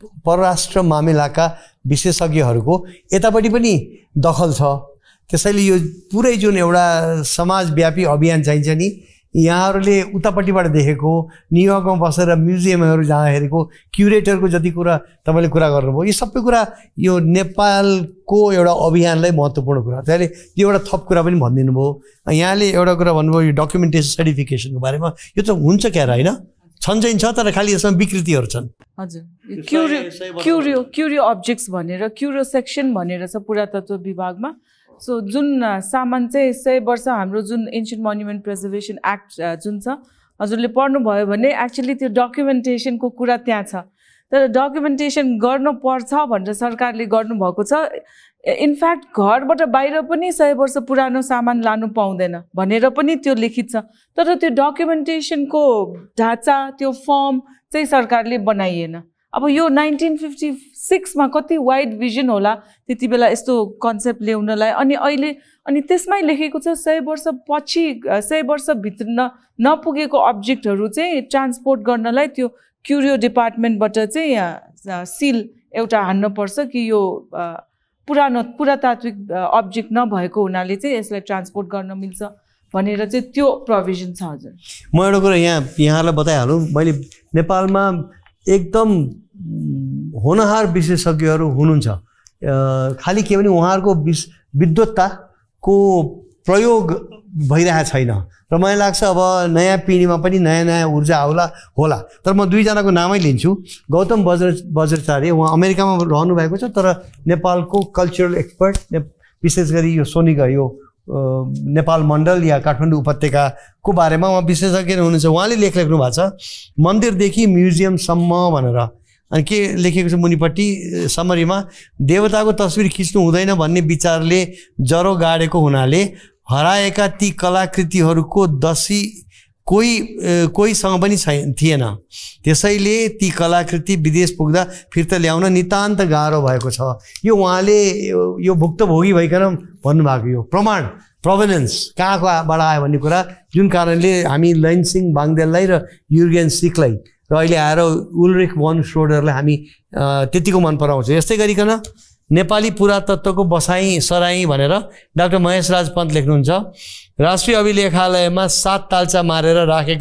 परराष्ट्र मामिलाका विशेषज्ञहरूको यतापट्टि पनि दखल छ। त्यसैले यो पुरै जुन एउटा समाजव्यापी अभियान चाहिन्छ नि, यहाँहरूले उतापट्टिबाट देखेको न्युयोर्कमा बसेर म्युजियमहरू जाँदाखेरिको क्युरेटरको जति कुरा तपाईँले कुरा गर्नुभयो, यो सबै कुरा यो नेपालको एउटा अभियानलाई महत्त्वपूर्ण कुरा। त्यसले यो एउटा थप कुरा पनि भनिदिनु भयो। यहाँले एउटा कुरा भन्नुभयो यो डकुमेन्टेसन सर्टिफिकेसनको बारेमा, यो त हुन्छ क्या होइन, छन् चाहिँ छ, तर खालि यसमा विकृतिहरू छन्।
हजुर, क्युरियो अब्जेक्ट्स भनेर क्युरियो सेक्सन भनेर छ पुरातत्व विभागमा। सो जुन सामान चाहिँ 100 वर्ष हाम्रो जुन एन्सियन्ट मोन्युमेन्ट प्रिजर्भेसन एक्ट जुन छ, हजुरले पढ्नुभयो भने एक्चुअली त्यो डकुमेन्टेसनको कुरा त्यहाँ छ। तर डकुमेन्टेसन गर्नुपर्छ भनेर सरकारले गर्नुभएको छ। इनफ्याक्ट घरबाट बाहिर पनि 100 वर्ष पुरानो सामान लानु पाउँदैन भनेर पनि त्यो लिखित छ। तर त्यो डकुमेन्टेसनको ढाँचा, त्यो फर्म चाहिँ सरकारले बनाइएन। अब यो 1956 मा कति वाइड भिजन होला त्यति बेला यस्तो कन्सेप्ट ल्याउनलाई। अनि त्यसमै लेखेको छ 100 वर्ष पछि 100 वर्षभित्र नपुगेको अब्जेक्टहरू चाहिँ ट्रान्सपोर्ट गर्नलाई त्यो क्युरियो डिपार्टमेन्टबाट चाहिँ सिल एउटा हान्नुपर्छ कि यो पुरातात्विक अब्जेक्ट नभएको हुनाले चाहिँ यसलाई ट्रान्सपोर्ट गर्न मिल्छ भनेर चाहिँ त्यो प्रोभिजन छ। हजुर,
म एउटा कुरा यहाँलाई बताइहालौँ, मैले नेपालमा एकदम होनहार विशेषज्ञहरू हुनुहुन्छ, खालि के भने उहाँहरूको विद्वत्ताको प्रयोग भइरहेको छैन र मलाई लाग्छ अब नयाँ पिँढीमा पनि नयाँ ऊर्जा होला। तर म दुईजनाको नामै लिन्छु। गौतम बज्राचार्य, उहाँ अमेरिकामा रहनुभएको छ तर नेपालको कल्चरल एक्सपर्ट, विशेष गरी यो सोनिका यो नेपाल मण्डल या काठमाडौँ उपत्यकाको बारेमा उहाँ विशेषज्ञ हुनुहुन्छ। उहाँले लेख्नु भएको छ मन्दिरदेखि म्युजियमसम्म भनेर। अनि के लेखेको छ मुनिपट्टि समरीमा, देवताको तस्बिर खिच्नु हुँदैन भन्ने विचारले जरो गाडेको हुनाले हराएका ती कलाकृतिहरूको दसी कोहीसँग पनि थिएन। त्यसैले ती कलाकृति विदेश पुग्दा फिर्ता ल्याउन नितान्त गाह्रो भएको छ। यो उहाँले यो भुक्तभोगी भइकन भन्नुभएको यो प्रमाण प्रोभेनेन्स कहाँबाट आयो भन्ने कुरा, जुन कारणले हामी लैनसिंह बाङदेललाई र युर्गेन सिकलाई र अहिले आएर उल्रिख वन श्रोडरलाई हामी त्यतिको मन पराउँछ। यस्तै गरिकन नेपाली पुरातत्वको बसाई सराई भनेर डाक्टर महेश राज पन्त लेख्नुहुन्छ, राष्ट्रिय अभिलेखालयमा 7 ताल्चा मारेर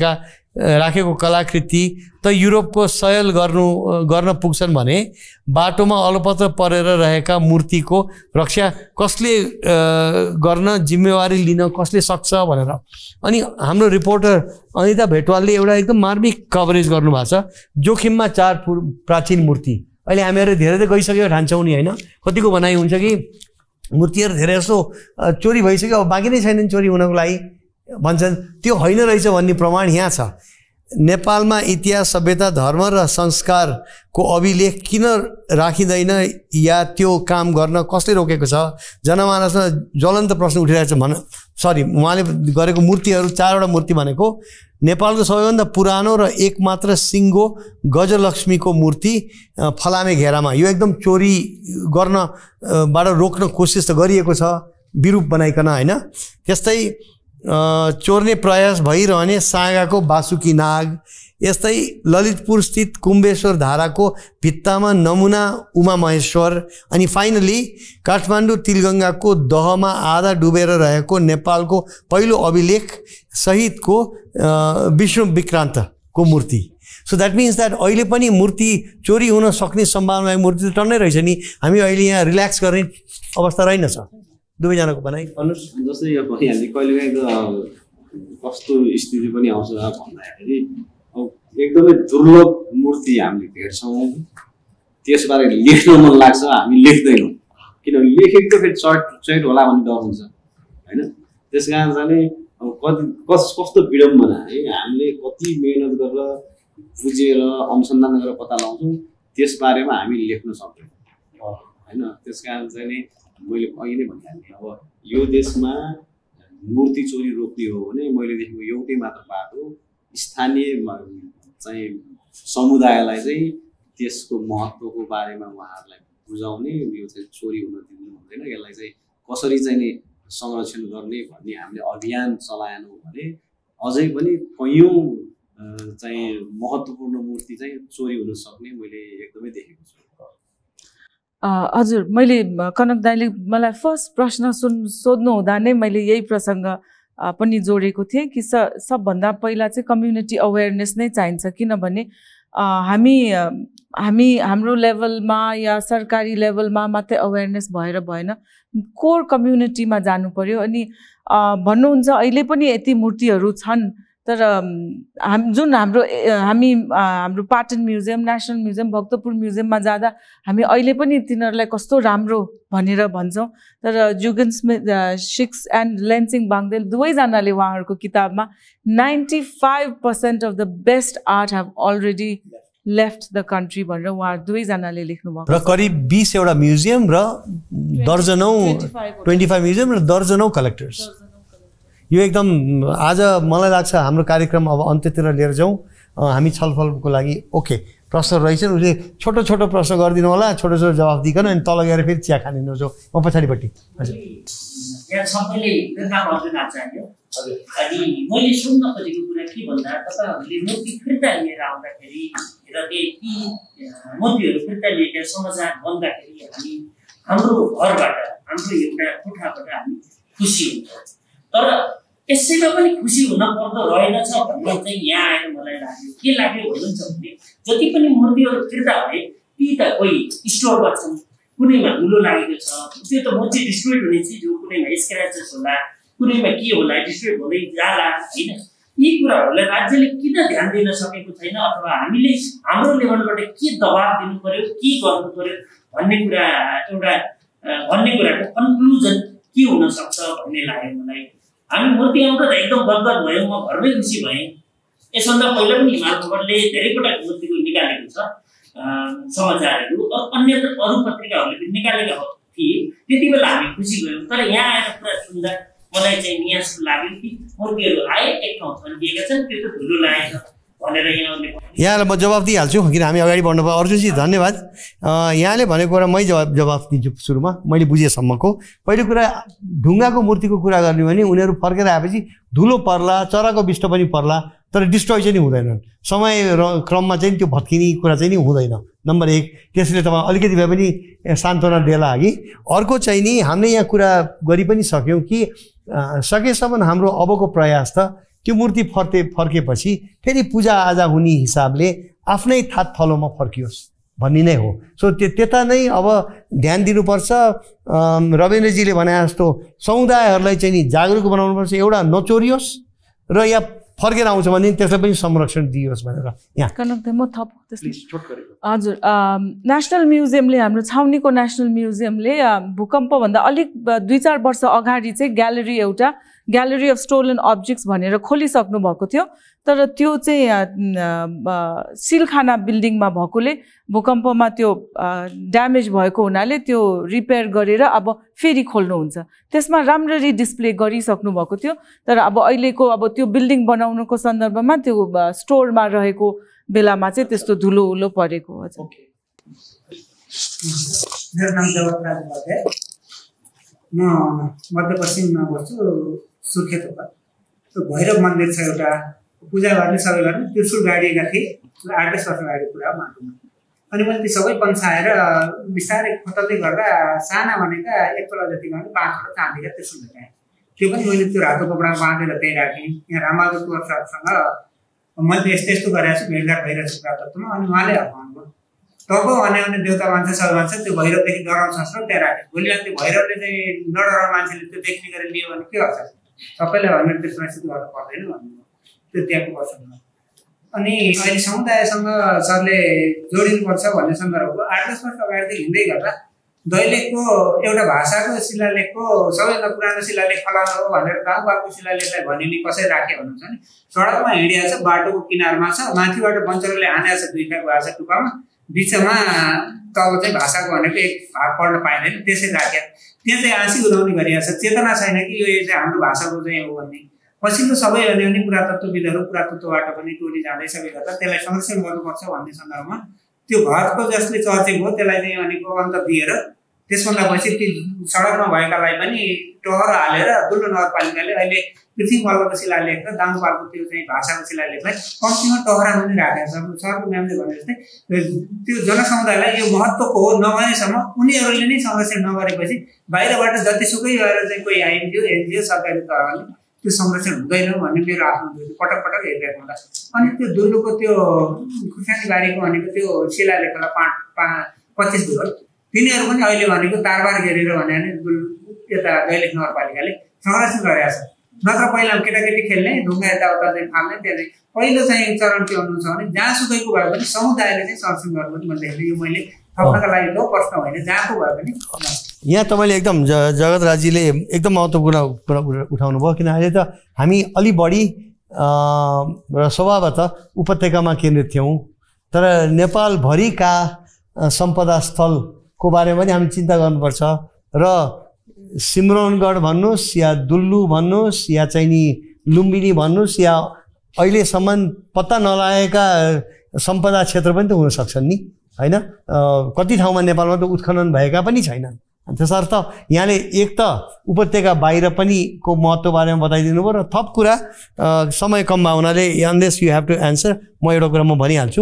राखेको कलाकृति त युरोपको सयल गर्न पुग्छन् भने बाटोमा अलपत्र परेर रहेका मूर्तिको रक्षा कसले गर्न जिम्मेवारी लिन कसले सक्छ भनेर। अनि हाम्रो रिपोर्टर अनिता भेटवालले एउटा एकदम मार्मिक कभरेज गर्नुभएको छ। जोखिममा 4 प्राचीन मूर्ति, अहिले हामीहरू धेरै त गइसक्यो ठान्छौँ नि होइन, कतिको भनाइ हुन्छ कि मूर्तिहरू धेरै जस्तो चोरी भइसक्यो, अब बाँकी नै छैनन् चोरी हुनको लागि भन्छन्। त्यो होइन रहेछ भन्ने प्रमाण यहाँ छ। नेपालमा इतिहास, सभ्यता, धर्म र संस्कारको अभिलेख किन राखिँदैन या त्यो काम गर्न कसले रोकेको छ? जनमानसमा ज्वलन्त प्रश्न उठिरहेको छ। उहाँले गरेको मूर्तिहरू 4वटा मूर्ति भनेको नेपालको सबैभन्दा पुरानो र एकमात्र सिङ्गो गजलक्ष्मीको मूर्ति फलामे घेरामा, यो एकदम चोरी गर्नबाट रोक्न कोसिस त गरिएको छ विरूप बनाइकन होइन। त्यस्तै चोर्ने प्रयास भइरहने सागाको बासुकी नाग, यस्तै ललितपुर स्थित कुम्बेश्वर धाराको भित्तामा नमुना उमा महेश्वर, अनि फाइनली काठमाडौँ तिलगङ्गाको दहमा आधा डुबेर रहेको नेपालको पहिलो अभिलेख सहितको विष्णु विक्रान्तको मूर्ति। सो द्याट मिन्स द्याट अहिले पनि मूर्ति चोरी हुन सक्ने सम्भावना, मूर्ति त टन्नै रहेछ नि, हामी अहिले यहाँ रिल्याक्स गर्ने अवस्था रहेनछ। दुवैजनाको भनाइ भन्नुहोस्।
जस्तै यो भनिहाल्ने कहिलेकाहीँ त कस्तो स्थिति पनि आउँछ भन्दाखेरि एकदमै दुर्लभ मूर्ति हामीले भेट्छौँ, त्यसबारे लेख्न मन लाग्छ, हामी लेख्दैनौँ किनभने लेखेको त फेरि चर्ट होला भन्ने डर हुन्छ होइन। त्यस कारण चाहिँ अब कस्तो विडम्बना है, हामीले कति मेहनत गरेर बुझेर अनुसन्धान गरेर पत्ता लगाउँछौँ, त्यसबारेमा हामी लेख्न सक्दैनौँ होइन। त्यस कारण चाहिँ नि मैले अघि नै भनिहालेँ, अब यो देशमा मूर्ति चोरी रोक्ने हो भने मैले देखेको एउटै मात्र बाटो स्थानीय चाहिँ समुदायलाई चाहिँ त्यसको महत्त्वको बारेमा उहाँहरूलाई बुझाउने, यो चाहिँ चोरी हुन दिनु हुँदैन, यसलाई चाहिँ कसरी चाहिँ नि संरक्षण गर्ने भन्ने हामीले अभियान चलाएनौँ भने अझै पनि कैयौँ चाहिँ महत्त्वपूर्ण मूर्ति चाहिँ चोरी हुन सक्ने मैले एकदमै देखेको छु।
हजुर, मैले कनक दाइले मलाई फर्स्ट प्रश्न सोध्नु हुँदा नै मैले यही प्रसङ्ग पनि जोडेको थिएँ कि सबभन्दा पहिला चाहिँ कम्युनिटी अवेरनेस नै चाहिन्छ, किनभने हाम्रो लेभलमा या सरकारी लेभलमा मात्रै अवेरनेस भएर भएन, कोर कम्युनिटीमा जानु पर्यो। अनि भन्नुहुन्छ अहिले पनि यति मूर्तिहरू छन्, तर हाम्रो Patan museum, national museum, Bhaktapur म्युजियममा जाँदा हामी अहिले पनि तिनीहरूलाई कस्तो राम्रो भनेर भन्छौँ। तर जुगन स्मिथ शिक्स एन्ड लेन्सिङ बाङदेल दुवैजनाले उहाँहरूको किताबमा 95% of the best art have already left the country भनेर उहाँ दुवैजनाले लेख्नुभएको
र करिब 20 वटा म्युजियम र दर्जनौँ 25 म्युजियम र दर्जनौँ कलेक्टर्स। यो एकदम आज मलाई लाग्छ हाम्रो कार्यक्रम अब अन्त्यतिर लिएर जाउँ, हामी छलफलको लागि। ओके, प्रश्न रहेछन्, उसले छोटो छोटो प्रश्न गरिदिनु होला, छोटो छोटो जवाफ दिइकन अनि तल गएर फेरि चिया खाने नजाउँ। म पछाडिपट्टि। हजुर,
यहाँ सबैले नाम अर्जुन आचार्य। अनि मैले सुन्न खोजेको कुरा के भन्दा तपाईँहरूले मूर्ति फिर्ता लिएर आउँदाखेरि र ती मूर्तिहरू फिर्ता लिएर समाचार बन्दाखेरि हाम्रो घरबाट, हाम्रो एउटा कोठाबाट हामी खुसी हुन्छौँ। तर यसैमा पनि खुसी हुन पर्दो रहेनछ भन्ने चाहिँ यहाँ आएर मलाई लाग्यो। के लाग्यो भन्नुहुन्छ भने जति पनि मूर्तिहरू फिर्ता भए ती त कोही स्टोरमा छन्, कुनैमा धुलो लागेको छ, त्यो त मूर्ति डिस्ट्रोय हुने चिज हो, कुनैमा स्क्रैचेस होला, कुनैमा के होला, डिस्ट्रोय हुँदै जाला होइन। यी कुराहरूलाई राज्यले किन ध्यान दिन सकेको छैन, अथवा हामीले हाम्रो लेभलबाट के दबाब दिनु पर्यो, के गर्नु पर्यो भन्ने कुराको कन्क्लुजन के हुन सक्छ भन्ने लाग्यो मलाई। हामी मूर्ति आउँदा त एकदम गदगद भयौँ, म घरमै खुसी भएँ। यसभन्दा पहिला पनि हिमाल खबरले धेरैपटक मूर्तिको निकालेको छ समाचारहरू, अन्य अरू पत्रिकाहरूले पनि निकालेका थिए, त्यति बेला हामी खुसी भयौँ। तर यहाँ आएर कुरा सुन्दा मलाई चाहिँ नियास लाग्यो कि मूर्तिहरू आए एक ठाउँ थन्किएका छन्, त्यो त धुलो लागेछ भनेर
यहाँलाई म जवाफ दिइहाल्छु, किन हामी अगाडि बढ्नु भयो। अर्जुनजी धन्यवाद। यहाँले भनेको कुरा मै जवाफ दिन्छु। सुरुमा मैले बुझेसम्मको पहिलो कुरा, ढुङ्गाको मूर्तिको कुरा गर्ने भने उनीहरू फर्केर आएपछि धुलो पर्ला, चराको विष्ट पनि पर्ला, तर डिस्ट्रोय चाहिँ हुँदैनन्। समय क्रममा चाहिँ त्यो भत्किने कुरा चाहिँ हुँदैन, नम्बर 1। त्यसले तपाईँ अलिकति भए पनि सान्त्वना देला कि। अर्को चाहिँ नि हामीले यहाँ कुरा गरि पनि सक्यौँ कि सकेसम्म हाम्रो अबको प्रयास त त्यो मूर्ति फर्केपछि फेरि पूजाआजा हुने हिसाबले आफ्नै थात थलोमा फर्कियोस् भन्ने नै हो। सो त्यता नै अब ध्यान दिनुपर्छ। रविन्द्रजीले भने जस्तो समुदायहरूलाई चाहिँ नि जागरुक बनाउनुपर्छ, एउटा नचोरियोस् र यहाँ फर्केर आउँछ भने त्यसलाई पनि संरक्षण दियोस् भनेर। यहाँ
म हजुर, नेसनल म्युजियमले, हाम्रो छाउनीको नेसनल म्युजियमले भूकम्पभन्दा अलिक 2-4 वर्ष अगाडि चाहिँ ग्यालेरी अफ स्टोलन अब्जेक्ट्स भनेर खोलिसक्नु भएको थियो। तर त्यो चाहिँ सिलखाना बिल्डिङमा भएकोले भूकम्पमा त्यो ड्यामेज भएको हुनाले त्यो रिपेयर गरेर अब फेरि खोल्नुहुन्छ। त्यसमा राम्ररी डिस्प्ले गरिसक्नु भएको थियो, तर अब अहिलेको त्यो बिल्डिङ बनाउनुको सन्दर्भमा त्यो स्टोरमा रहेको बेलामा चाहिँ त्यस्तो धुलो परेको। हजुर,
मेरो नाम जवाहर राज, म मध्यपश्चिममा बस्छु, सुर्खेतमा। भैरव मन्दिर छ एउटा, पूजा गर्ने सबै गर्ने, त्रिशुल गाडिएका थिए 8-10 वर्ष अगाडि कुरा माटोमा। अनि मैले ती सबै पन्साएर बिस्तारै खोतल्दै गर्दा साना भनेका 1 तोला जति गर्ने 5वटा चाँदीका त्रिशुल भेटाएँ। त्यो पनि मैले त्यो रातो कपडामा बाँधेर त्यहीँ राखेँ। यहाँ रामबहादुर प्रसादसँग मैले यस्तो गरेको छु, भेटघाट भइरहेको छु पुरातत्वमा। अनि उहाँले भन्नुभयो तब अन्य देउता मान्छ सबै मान्छ, त्यो भैरवदेखि डराउँछ र त्यहाँ राखेँ। भोलि त्यो भैरवले चाहिँ नडराउने मान्छेले त्यो देख्ने गरेर लियो भने के गर्छ, सबैलाई भनेर त्यो सुनिश्चित गर्नु पर्दैन भन्नुभयो। त्यो त्यहाँको पर्छ। अनि अहिले समुदायसँग सरले जोडिनुपर्छ भन्ने सन्दर्भको 8-10 वर्ष अगाडिदेखि हिँड्दै गर्दा दैलेखको एउटा भाषाको शिलालेखको सबैभन्दा पुरानो शिलालेख फलाना हो भनेर गाउँघरको शिलालेखलाई भनिने कसरी राख्यो भन्नुहुन्छ भने सडकमा हिँडिया छ, बाटोको किनारमा छ, माथिबाट बञ्चरले हानेको छ 2 खालको भाषा टुप्पामा, बिचमा तब चाहिँ भाषाको भनेको एक भाग पढ्न पाइँदैन, त्यसै राख्या। त्यहाँ चाहिँ आँसी उदाउने गरिएको छ, चेतना छैन कि यो चाहिँ हाम्रो भाषाको चाहिँ हो भन्ने। पछिल्लो सबै अनि पुरातत्वविदहरू पुरातत्वबाट पनि टोली जाँदै सबै गर्दा त्यसलाई संरक्षण गर्नुपर्छ भन्ने सन्दर्भमा त्यो घरको जसले चर्चेको हो त्यसलाई चाहिँ भनेको अन्त दिएर त्यसभन्दा पछि ती सडकमा भएकालाई पनि टहर हालेर दुल्लो नगरपालिकाले अहिले पृथ्वी मल्लको शिलालेख र दाङपालको त्यो चाहिँ भाषाको शिलालेखलाई कम्तीमा टहरा पनि राखेको छ। सरको म्यामले भने जस्तै त्यो जनसमुदायलाई यो महत्त्वको हो नभनेसम्म उनीहरूले नै संरक्षण नगरेपछि बाहिरबाट जतिसुकै गएर चाहिँ कोही एनजिओ सरकारी तहले त्यो संरक्षण हुँदैन भन्ने मेरो आफ्नो पटक पटक हेरिरहेको हुन्छ। अनि त्यो दुल्लुको त्यो खुर्सानी बारीको भनेको त्यो शिलालेखलाई 25 दुल तिनीहरू पनि अहिले भनेको तारबार घेरेर भने यता दैलेख नगरपालिकाले संरक्षण गरेका छ। नत्र पहिला केटाकेटी खेल्ने ढुङ्गा यताउता चाहिँ फाल्ने त्यहाँदेखि पहिलो चाहिँ चरण के हुनुहुन्छ भने जहाँसुकैको भए पनि समुदायले चाहिँ संरक्षण गर्नु भन्दाखेरि यो मैले थप्नका लागि त प्रश्न होइन, जहाँको भए पनि।
यहाँ तपाईँले एकदम जगत राजीले एकदम महत्त्वपूर्ण कुरा उठाउनु भयो, किन अहिले त हामी अलि बढी र स्वभावतः उपत्यकामा केन्द्रित थियौँ, तर नेपालभरिका सम्पदा स्थलको बारेमा पनि हामी चिन्ता गर्नुपर्छ। र सिमरौनगढ भन्नुहोस् या दुल्लु भन्नुहोस् या चाहिँ नि लुम्बिनी भन्नुहोस् या अहिलेसम्म पत्ता नलागेका सम्पदा क्षेत्र पनि त हुनसक्छन् नि, होइन? कति ठाउँमा नेपालमा त उत्खनन भएका पनि छैनन्। त्यसर्थ यहाँले एक त उपत्यका बाहिर पनि को महत्त्व बारेमा बताइदिनु भयो, र थप कुरा समय कममा हुनाले unless you have to answer म एउटा कुरा म भनिहाल्छु।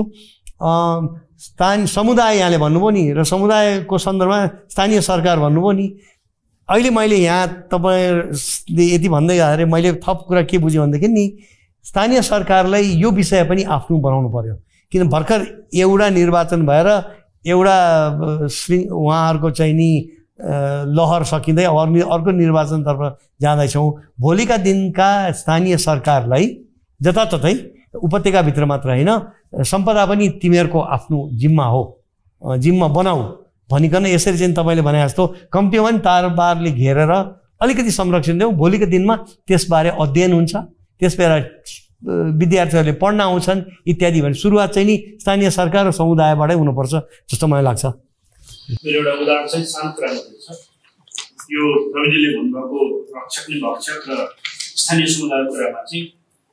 स्थानीय समुदाय यहाँले भन्नुभयो नि, र समुदायको सन्दर्भमा स्थानीय सरकार भन्नुभयो नि। अहिले मैले यहाँ तपाईँले यति भन्दै गएर मैले थप कुरा के बुझेँ भनेदेखि नि स्थानीय सरकारलाई यो विषय पनि आफ्नो बनाउनु पर्यो, किन भर्खर एउटा निर्वाचन भएर एउटा उहाँहरूको चाहिँ नि लहर सकिँदै अर्को निर्वाचनतर्फ जाँदैछौँ। भोलिका दिनका स्थानीय सरकारलाई जताततै उपत्यकाभित्र मात्र होइन सम्पदा पनि तिमीहरूको आफ्नो जिम्मा हो, जिम्मा बनाऊ भनिकन यसरी चाहिँ तपाईँले भने जस्तो कम्तीमा पनि तारबारले घेरेर अलिकति संरक्षण देऊ। भोलिको दिनमा त्यसबारे अध्ययन हुन्छ, त्यसबारे विद्यार्थीहरूले पढ्न आउँछन् इत्यादि भने सुरुवात चाहिँ नि स्थानीय सरकार र समुदायबाटै हुनुपर्छ जस्तो मलाई लाग्छ।
मेरो एउटा उदाहरण चाहिँ शान्त राख्नु छ। यो रविजीले भन्नुभएको रक्षक नै भक्षक र स्थानीय समुदायको कुरामा चाहिँ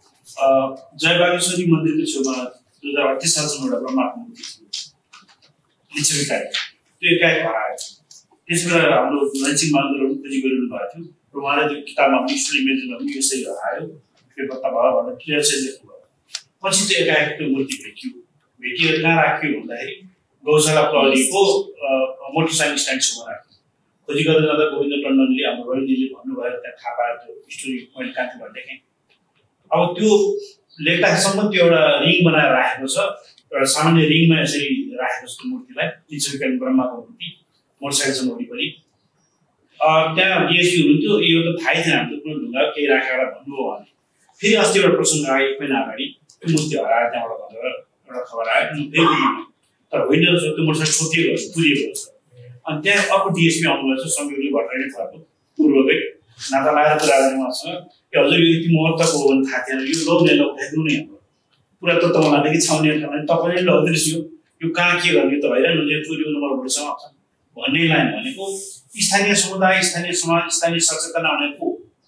जयबागेश्वरी मन्दिरको छेउमा 2038 सालसम्म एउटा ब्रह्माको मूर्ति थियो, लिच्छवीकाई, त्यो एकाएक हरायो। त्यसबाट हाम्रो नैतिक मानदण्डहरू खोजी गरिरहनु भएको थियो र उहाँले त्यो किताबमा पनि स्टोरी इमेजमा पनि यसै हरायो, त्यो पत्ता भयो भनेर क्लियर चाहिँ लेख्नु भयो। पछि त्यो एकाएक त्यो मूर्ति भेटिएर कहाँ राख्यो भन्दाखेरि गौशाला प्रहरीको मोटरसाइकल स्ट्यान्ड छेउमा राख्यो। खोजी गर्दै जाँदा गोविन्द टन्डनले हाम्रो रविजीले भन्नुभयो, त्यहाँ थाहा पाएर त्यो स्टोरी मैले कान्तिबाट देखेँ। अब त्यो लेख्दासम्म त्यो एउटा रिङ बनाएर राखेको छ, एउटा सामान्य रिङमा यसरी राखेको छ त्यो मूर्तिलाई, लिच्छवीकाई ब्रह्माको मूर्ति मोटरसाइकलसँग वरिपरि। त्यहाँ डिएसपी हुनुहुन्थ्यो, यो त थाहै थिएन हाम्रो कुनै ढुङ्गा केही राखेर भन्नुभयो भने। फेरि अस्ति एउटा प्रसङ्ग आयो, एक महिना अगाडि त्यो मूर्ति हराएर त्यहाँबाट भनेर एउटा खबर आयो, फेरि तर होइन रहेछ, त्यो मोटरसाइकल छोटिएको रहेछ, तुरिएको रहेछ। अनि त्यहाँ अर्को डिएसपी आउनुभएको छ, संयोगले भर्खरै नै थर्को पूर्वकै नाता लगाएर कुरा गर्ने उहाँसँग, कि हजुर यो यति महत्त्वको हो भने थाहा थिएन, यो लौने उठाइदिनु नै हाम्रो पुरा त तपाईँलाई छाउने तपाईँले लौदिनुहोस्, यो कहाँ के गर्ने त होइन, चोरी नम्बर बढी समाप्त भन्ने लाइन भनेको स्थानीय समुदाय, स्थानीय समाज, स्थानीय सचेतना भनेको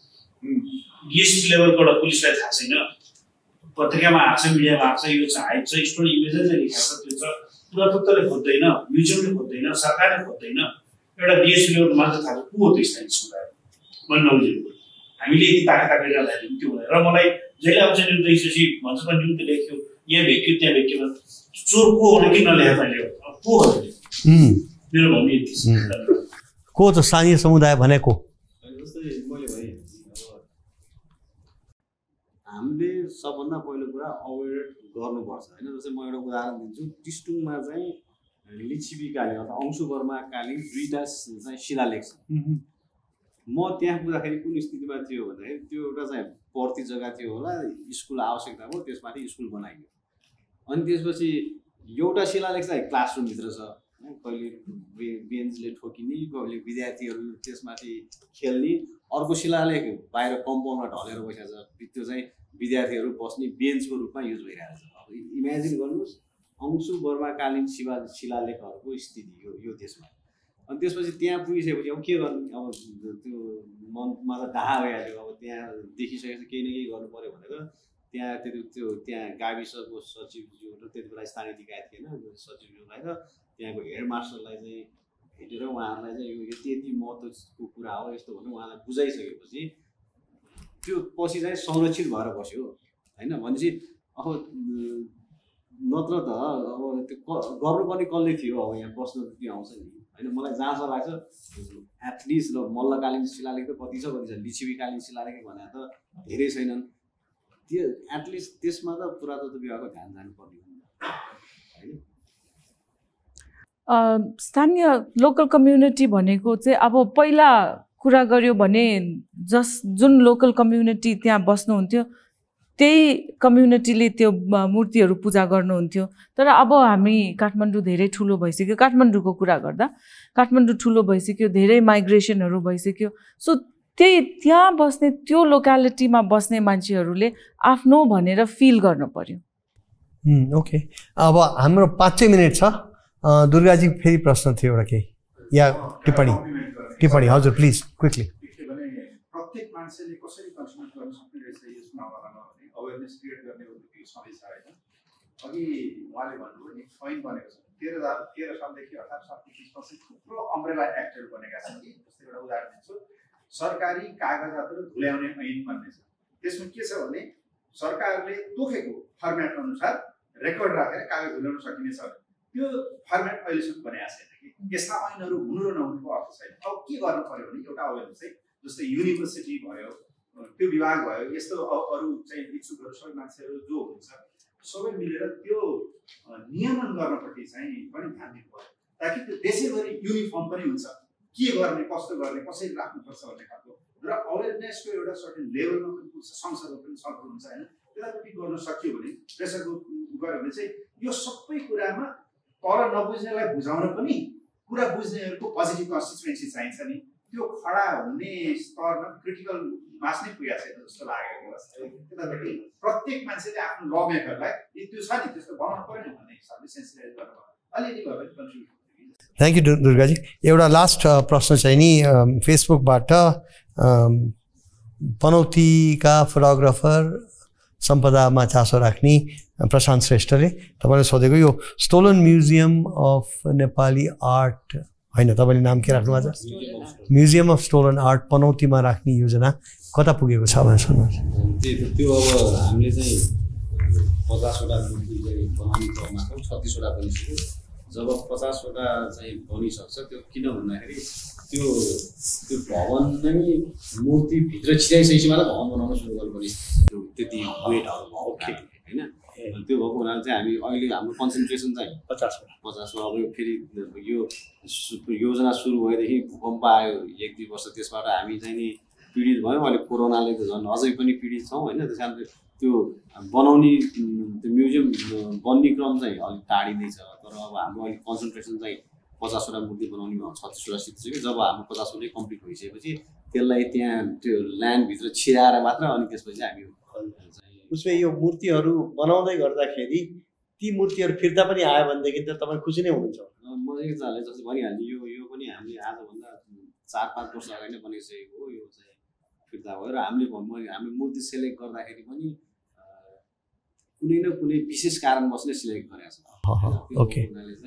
डिएसपी लेभलको एउटा पुलिसलाई थाहा छैन, पत्रिकामा आएको छ, मिडियामा आएको छ, यो चाहिँ हाइप छ, स्टोरी इमेजै लेखेको छ, त्यो छ, पुरातत्वले खोज्दैन, म्युजियमले खोज्दैन, सरकारले खोज्दैन, एउटा डिएसपी लेभलको मात्र थाहा छ को हो त्यो स्थानीय समुदाय मैले नबुझेको। हामीले यति ताका जाँदाखेरि त्यो भनेर मलाई जहिले आउँछ न्युज देखिसकेपछि भन्छ त न्युज लेख्यो, यहाँ भेट्यो त्यहाँ भेट्यो, चोर को हो किन नलेखा तैँले को हो मेरो भन्ने यति
को त स्थानीय समुदाय भनेको।
जस्तै मैले भने हामीले सबभन्दा पहिलो कुरा अवेर गर्नुपर्छ होइन। जस्तै म एउटा उदाहरण दिन्छु, टिस्टुङमा चाहिँ लिच्छवीकालीन अथवा अंशुवर्माकालीन 2टा चाहिँ शिलालेख छ। म त्यहाँ पुग्दाखेरि कुन स्थितिमा थियो भन्दाखेरि त्यो एउटा चाहिँ पर्ती जग्गा थियो होला, स्कुल आवश्यकता भयो, त्यसमाथि स्कुल बनाइयो। अनि त्यसपछि एउटा शिलालेख चाहिँ क्लासरुमभित्र छ, कहिले बेन्चले ठोकिने, कहिले विद्यार्थीहरू त्यसमाथि खेल्ने, अर्को शिलालेख बाहिर कम्पाउन्डमा ढलेर बसेको छ, त्यो चाहिँ विद्यार्थीहरू बस्ने बेन्चको रूपमा युज भइरहेको छ। अब इमेजिन गर्नुहोस् अंशुवर्माकालीन शिलालेखहरूको स्थिति यो देशमा। अनि त्यसपछि त्यहाँ पुगिसकेपछि अब के गर्ने, अब त्यो मनमा त डाहा भइहाल्यो। अब त्यहाँ देखिसकेपछि केही न केही गर्नु पऱ्यो भनेर त्यहाँ त्यहाँ गाविसको सचिवज्यू र त्यति बेला स्थानीय निकाय थिएन, सचिवज्यूलाई र त्यहाँको हेडमास्टरलाई चाहिँ भेटेर उहाँहरूलाई चाहिँ यो यति महत्त्वको कुरा हो यस्तो भनेर उहाँलाई बुझाइसकेपछि त्यो पछि चाहिँ संरक्षित भएर बस्यो होइन भनेपछि अब नत्र त अब त्यो गर्नुपर्ने कसले थियो अब यहाँ प्रश्न त्यो आउँछ नि होइन मलाई जहाँसम्म लाग्छ एटलिस्ट ल मल्लकालीन शिलालेख त कति छ लिच्छवीकालीन शिलालेख भने त धेरै छैनन् त्यो एटलिस्ट त्यसमा त पुरातत्व विभागको ध्यान जानुपर्ने होइन
स्थानीय लोकल कम्युनिटी भनेको चाहिँ अब पहिला कुरा गर्यो भने जुन लोकल कम्युनिटी त्यहाँ बस्नुहुन्थ्यो त्यही कम्युनिटीले त्यो मूर्तिहरू पूजा गर्नुहुन्थ्यो तर अब हामी काठमाडौँ धेरै ठुलो भइसक्यो काठमाडौँको कुरा गर्दा काठमाडौँ ठुलो भइसक्यो धेरै माइग्रेसनहरू भइसक्यो सो त्यहाँ बस्ने त्यो लोकालिटीमा बस्ने मान्छेहरूले आफ्नो भनेर फिल गर्नु पर्यो
ओके अब हाम्रो 5 मिनट छ दुर्गाजी फेरि प्रश्न थियो एउटा केही या टिप्पणी हजुर प्लिज क्विकली
प्रत्येक मान्छेले कसरी कन्ट्रिब्युट गर्न सक्ने रहेछ यस मामलामा भने अवेरनेस क्रिएट गर्ने सधैँ छ होइन अघि उहाँले भन्नुभयो नि ऐन बनेको छ 13 सालदेखि 18 सालको 20% थुप्रो अम्ब्रेला एक्टहरू बनेका छन् कि जस्तै एउटा उदाहरण दिन्छु सरकारी कागजातहरू धुल्याउने ऐन भन्ने छ त्यसमा के छ भने सरकारले तोकेको फर्मेट अनुसार रेकर्ड राखेर कागज धुल्याउन सकिनेछ त्यो फर्मेट अहिलेसम्म बनाएको छैन कि यस्ता ऐनहरू हुनु र नहुनुको अर्थ छैन अब के गर्नु पर्यो भने एउटा अवेरनेस चाहिँ जस्तै युनिभर्सिटी भयो त्यो विभाग भयो यस्तो अरू चाहिँ इच्छुकहरू सबै मान्छेहरू जो हुनुहुन्छ सबै मिलेर त्यो नियमन गर्नपट्टि चाहिँ पनि ध्यान दिनु पर्यो ताकि त्यो देशैभरि युनिफर्म पनि हुन्छ के गर्ने कस्तो गर्ने कसरी राख्नुपर्छ भन्ने खालको र अवेरनेसको एउटा सर्टेन लेभलमा पनि पुग्छ संसदमा पनि सफल हुन्छ होइन त्यतापट्टि गर्न सक्यो भने प्रेसरको गऱ्यो भने चाहिँ यो सबै कुरामा तर नबुझ्नेलाई बुझाउन पनि कुरा बुझ्नेहरूको पोजिटिभ कन्स्टिट्युएन्सी चाहिन्छ नि त्यो खडा हुने स्तरमा क्रिटिकल मास नै पुगेको छैन जस्तो लागेको त्यतापट्टि प्रत्येक मान्छेले आफ्नो ल मेकरलाई त्यो छ नि त्यस्तो बनाउनु पर्यो नि भन्ने हिसाबले सेन्सिटाइज गर्नु अलिअलि भए पनि कन्ट्रिब्युट
थ्याङ्क यू दुर्गाजी एउटा लास्ट प्रश्न चाहिँ नि फेसबुकबाट पनौतीका फोटोग्राफर सम्पदामा चासो राख्ने प्रशान्त श्रेष्ठले तपाईँले सोधेको यो stolen museum of Nepali art होइन तपाईँले नाम के राख्नु भएको छ म्युजियम अफ स्टोलन आर्ट पनौतीमा राख्ने योजना कता पुगेको छ भनेर सोध्नुहोस्
त्यो अब हामीले चाहिँ 50वटा मूर्ति चाहिँ बनाउने क्रममा छौँ 36वटा बनिसक्यो जब 50वटा चाहिँ बनिसक्छ त्यो किन भन्दाखेरि त्यो भवन नै मूर्तिभित्र छिराइसकेपछि मात्र भवन बनाउन सुरु गर्नुपर्ने त्यति वेटहरू भयो होइन त्यो भएको हुनाले चाहिँ हामी अहिले हाम्रो कन्सन्ट्रेसन चाहिँ 50मा अब फेरि यो योजना सुरु भएदेखि भूकम्प आयो 1-2 वर्ष त्यसबाट हामी चाहिँ नि पीडित भयौँ अहिले कोरोनाले त झन् अझै पनि पीडित छौँ होइन त्यस कारण त्यो बनाउने त्यो म्युजियम बन्ने क्रम चाहिँ अलिक टाढी नै छ तर अब हाम्रो अहिले कन्सन्ट्रेसन चाहिँ 50वटा मूर्ति बनाउनेमा 36वटा सिद्धिसक्यो जब हाम्रो 50वटै कम्प्लिट भइसकेपछि त्यसलाई त्यहाँ त्यो ल्यान्डभित्र छिराएर मात्र अनि त्यसपछि हामी
उसमा यो मूर्तिहरू बनाउँदै गर्दाखेरि ती मूर्तिहरू फिर्ता पनि आयो भनेदेखि त तपाईँ खुसी नै हुनुहुन्छ
म एकजनाले जस्तो भनिहाल्ने यो पनि हामीले आजभन्दा 4-5 वर्ष अगाडि नै बनाइसकेको हो यो चाहिँ फिर्ता भयो र हामीले मूर्ति सेलेक्ट गर्दाखेरि पनि कुनै न कुनै विशेष कारणवश नै सिलेक्ट गरेको छ
ओके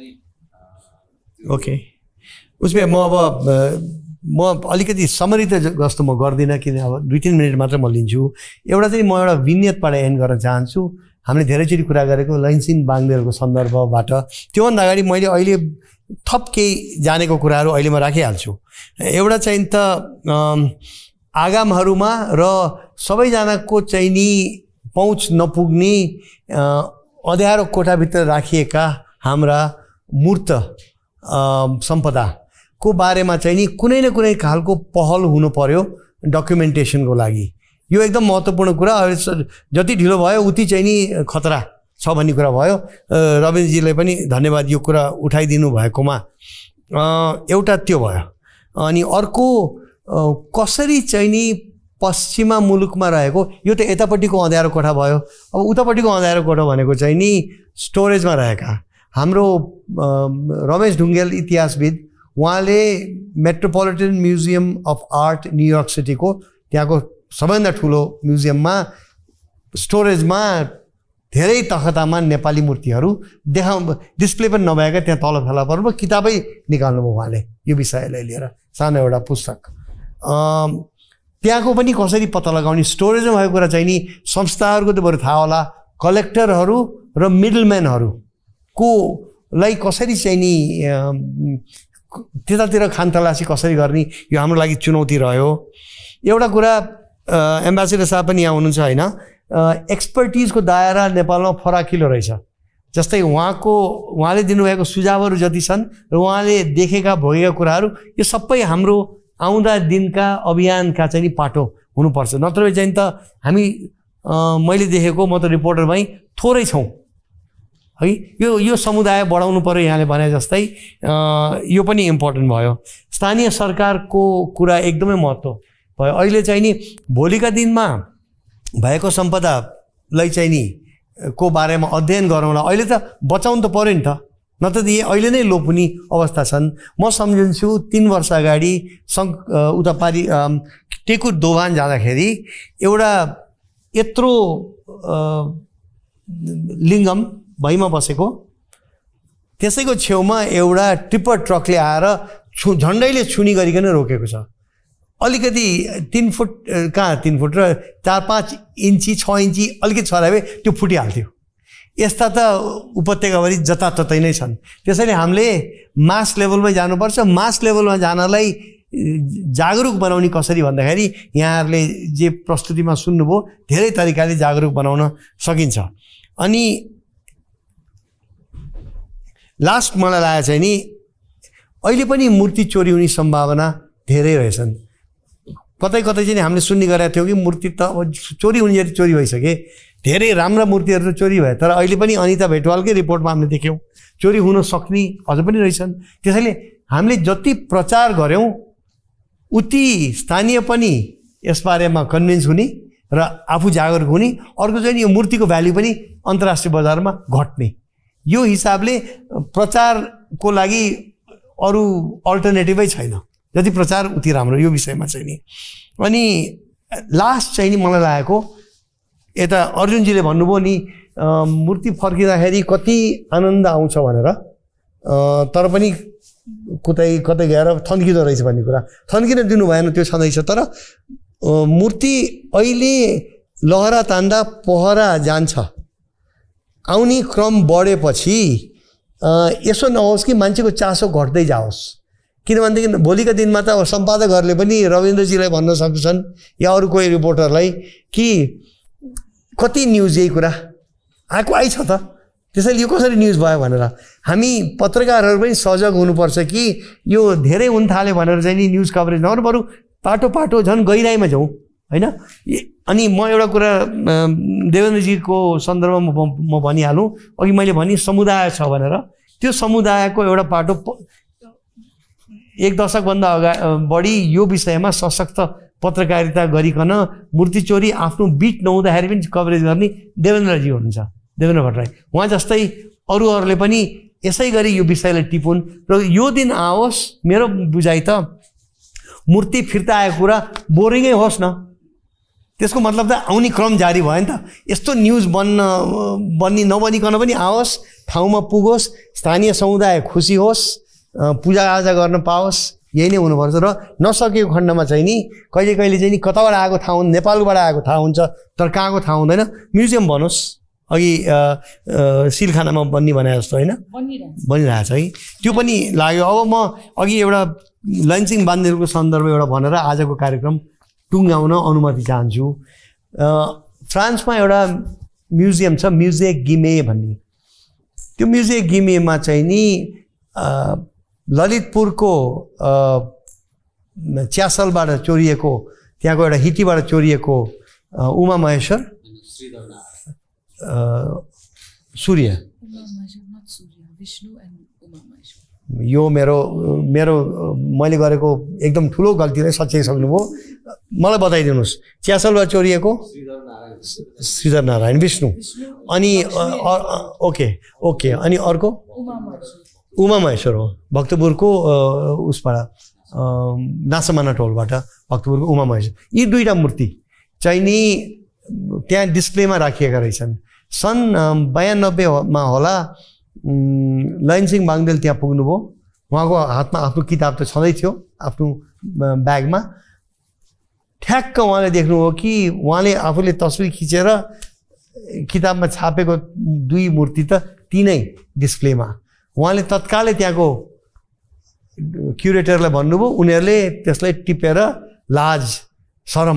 ओके उसमा म अलिकति समरी त जस्तो म गर्दिनँ किन अब 2-3 मिनट मात्र म लिन्छु एउटा चाहिँ म एउटा विन्यतबाट एन्ड गर्न चाहन्छु हामीले धेरैचोटि कुरा गरेको लैनसिन बाङ्देलको सन्दर्भबाट त्योभन्दा अगाडि मैले अहिले थप केही जानेको कुराहरू अहिले म राखिहाल्छु एउटा चाहिँ त आगामहरूमा र सबैजनाको चाहिँ नि पहुँच नपुग्ने अँध्यारो कोठाभित्र राखिएका हाम्रा मूर्त सम्पदाको बारेमा चाहिँ नि कुनै न कुनै खालको पहल हुनु पर्यो डकुमेन्टेसनको लागि यो एकदम महत्त्वपूर्ण कुरा जति ढिलो भयो उति चाहिँ नि खतरा छ भन्ने कुरा भयो रविन्द्रजीले पनि धन्यवाद यो कुरा उठाइदिनु भएकोमा एउटा त्यो भयो अनि अर्को कसरी चाहिँ नि पश्चिमा मुलुकमा रहेको यो त यतापट्टिको अँध्यारो कोठा भयो अब उतापट्टिको अँध्यारो कोठा भनेको चाहिँ नि स्टोरेजमा रहेका हाम्रो रमेश ढुङ्गेल इतिहासविद उहाँले metropolitan museum of art New York सिटीको त्यहाँको सबैभन्दा ठुलो म्युजियममा स्टोरेजमा धेरै तखतामा नेपाली मूर्तिहरू डिस्प्ले पनि नभएका त्यहाँ तल फेला पर्नु किताबै निकाल्नुभयो उहाँले यो विषयलाई लिएर सानो एउटा पुस्तक त्यहाँको पनि कसरी पत्ता लगाउने स्टोरेजमा भएको कुरा चाहिँ नि संस्थाहरूको त बरु थाहा होला कलेक्टरहरू र मिडलम्यानहरूको लाई कसरी चाहिँ नि त्यतातिर खानतलासी कसरी गर्ने यो हाम्रो लागि चुनौती रह्यो एउटा कुरा एम्बेसेडर साहब पनि यहाँ हुनुहुन्छ हैन एक्सपर्टिजको दायरा नेपालमा फराकिलो रहेछ जस्तै उहाँले दिनुभएको सुझावहरू जति छन् र उहाँले देखेका भोगेका कुराहरू यो सबै हाम्रो आउँदा दिनका अभियानका चाहिँ पाटो हुनुपर्छ नत्र चाहिँ त हामी मैले देखेको म त रिपोर्टर भई थोरै छौं है यो समुदाय बढाउनु पर्यो यहाँले भने जस्तै यो पनि इम्पोर्टेन्ट भयो स्थानीय सरकारको कुरा एकदमै महत्त्व भयो अहिले चाहिँ नि भोलिका दिनमा भएको सम्पदालाई चाहिँ नि को बारेमा अध्ययन गरौँला अहिले त बचाउनु त पर्यो नि त नत्र त अहिले नै लोप हुने अवस्था छन् म सम्झन्छु 3 वर्ष अगाडि उता पारी टेकु दोभान जाँदाखेरि एउटा यत्रो लिङ्गम भैमा बसेको त्यसैको छेउमा एउटा टिप्पर ट्रकले आएर झन्डैले छुनी गरिकन रोकेको छ अलिकति 3 फुट कहाँ 3 फुट र 4-5 इन्ची 6 इन्ची अलिकति छराए त्यो फुटिहाल्थ्यो यस्ता त उपत्यकाभरि जताततै नै छन् त्यसैले हामीले मास लेभलमा जानुपर्छ मास लेभलमा जानलाई जागरुक बनाउने कसरी भन्दाखेरि यहाँहरूले जे प्रस्तुतिमा सुन्नुभयो धेरै तरिकाले जागरुक बनाउन सकिन्छ अनि लास्ट मलाई लागेको चाहिँ नि अहिले पनि मूर्ति चोरी हुने सम्भावना धेरै रहेछन् कतै कतै चाहिँ हामीले सुन्ने गरेका थियौँ कि मूर्ति त चोरी हुने जति चोरी भइसके धेरै राम्रा मूर्तिहरू त चोरी भए तर अहिले पनि अनिता भेटवालकै रिपोर्टमा हामीले देख्यौँ चोरी हुन सक्ने अझ पनि रहेछन् त्यसैले हामीले जति प्रचार गर्यौँ उति स्थानीय पनि यसबारेमा कन्भिन्स हुने र आफू जागरुक हुने अर्को चाहिँ यो मूर्तिको भ्यालु पनि अन्तर्राष्ट्रिय बजारमा घट्ने यो हिसाबले प्रचारको लागि अरू अल्टरनेटिभै छैन जति प्रचार उति राम्रो यो विषयमा चाहिँ नि अनि लास्ट चाहिँ नि मलाई लागेको यता अर्जुनजीले भन्नुभयो नि मूर्ति फर्किँदाखेरि कति आनन्द आउँछ भनेर तर पनि कतै गएर थन्किँदो रहेछ भन्ने कुरा थन्किन दिनु भएन त्यो छँदैछ तर मूर्ति अहिले लहरा तान्दा पहरा जान्छ आउने क्रम बढेपछि यसो नहोस् कि मान्छेको चासो घट्दै जाओस् किनभनेदेखि भोलिका दिनमा त सम्पादकहरूले पनि रविन्द्रजीलाई भन्न सक्छन् या अरू कोही रिपोर्टरलाई कि कति न्युज यही कुरा आइछ त त्यसैले यो कसरी न्युज भयो भनेर हामी पत्रकारहरू पनि सजग हुनुपर्छ कि यो धेरै हुन थाल्यो भनेर चाहिँ नि न्युज कभरेज नगर्नु बरु पाटो पाटो झन् गहिराइमा जाउँ हैन अनि म एउटा कुरा देवेन्द्रजीको सन्दर्भमा म भनिहालौँ अघि मैले भने समुदाय छ भनेर त्यो समुदायको एउटा पाटो 1 दशकभन्दा बढी यो विषयमा सशक्त पत्रकारिता गरिकन मूर्ति चोरी आफ्नो बिट नहुँदाखेरि पनि कभरेज गर्ने देवेन्द्रजी हुनुहुन्छ देवेन्द्र भट्टराई उहाँ जस्तै अरूहरूले पनि यसै गरी यो विषयलाई टिपुन् र यो दिन आओस् मेरो बुझाइ त मूर्ति फिर्ता आएको कुरा बोरिङै होस् न त्यसको मतलब त आउने क्रम जारी भयो नि त यस्तो न्युज बन्नी नबनिकन पनि आओस् ठाउँमा पुगोस् स्थानीय समुदाय खुसी होस् पूजाआजा गर्न पाओस् यही नै हुनुपर्छ र नसकेको खण्डमा चाहिँ नि कहिले कहिले चाहिँ नि कताबाट आएको थाहा हुन्छ नेपालबाट आएको थाहा हुन्छ तर कहाँको थाहा हुँदैन म्युजियम बनोस् अघि सिलखानामा बन्ने भने जस्तो हैन बनिरहेछ है त्यो पनि लाग्यो अब म अघि एउटा लन्चिङ बान्देलको सन्दर्भ एउटा भनेर आजको कार्यक्रम टुङ्गाउन अनुमति चाहन्छु फ्रान्समा एउटा म्युजियम छ म्युजे गिमे भन्ने त्यो म्युजे गिमेमा चाहिँ नि ललितपुरको च्यासलबाट चोरिएको त्यहाँको एउटा हिटीबाट चोरिएको उमा महेश्वर सूर्य यो मेरो मैले गरेको एकदम ठुलो गल्ती नै सच्याइसक्नुभयो मलाई बताइदिनुहोस् च्यासलबाट चोरिएको श्रीधर नारायण विष्णु अनि ओके अनि अर्को उमा महेश्वर हो भक्तपुरको उसबाट नासमाना टोलबाट भक्तपुरको उमा महेश्वर यी दुईटा मूर्ति चाहिँ नि त्यहाँ डिस्प्लेमा राखिएका रहेछन् सन् 92मा होला लयनसिंह बाङदेल त्यहाँ पुग्नुभयो। उहाँको हातमा आफ्नो किताब त छँदै थियो आफ्नो ब्यागमा। ठ्याक्क उहाँले देख्नुभयो कि उहाँले आफूले तस्बिर खिचेर किताबमा छापेको 2 मूर्ति त तीनै डिस्प्लेमा। उहाँले तत्कालै त्यहाँको क्युरेटरलाई भन्नुभयो, उनीहरूले त्यसलाई टिपेर लाज शरम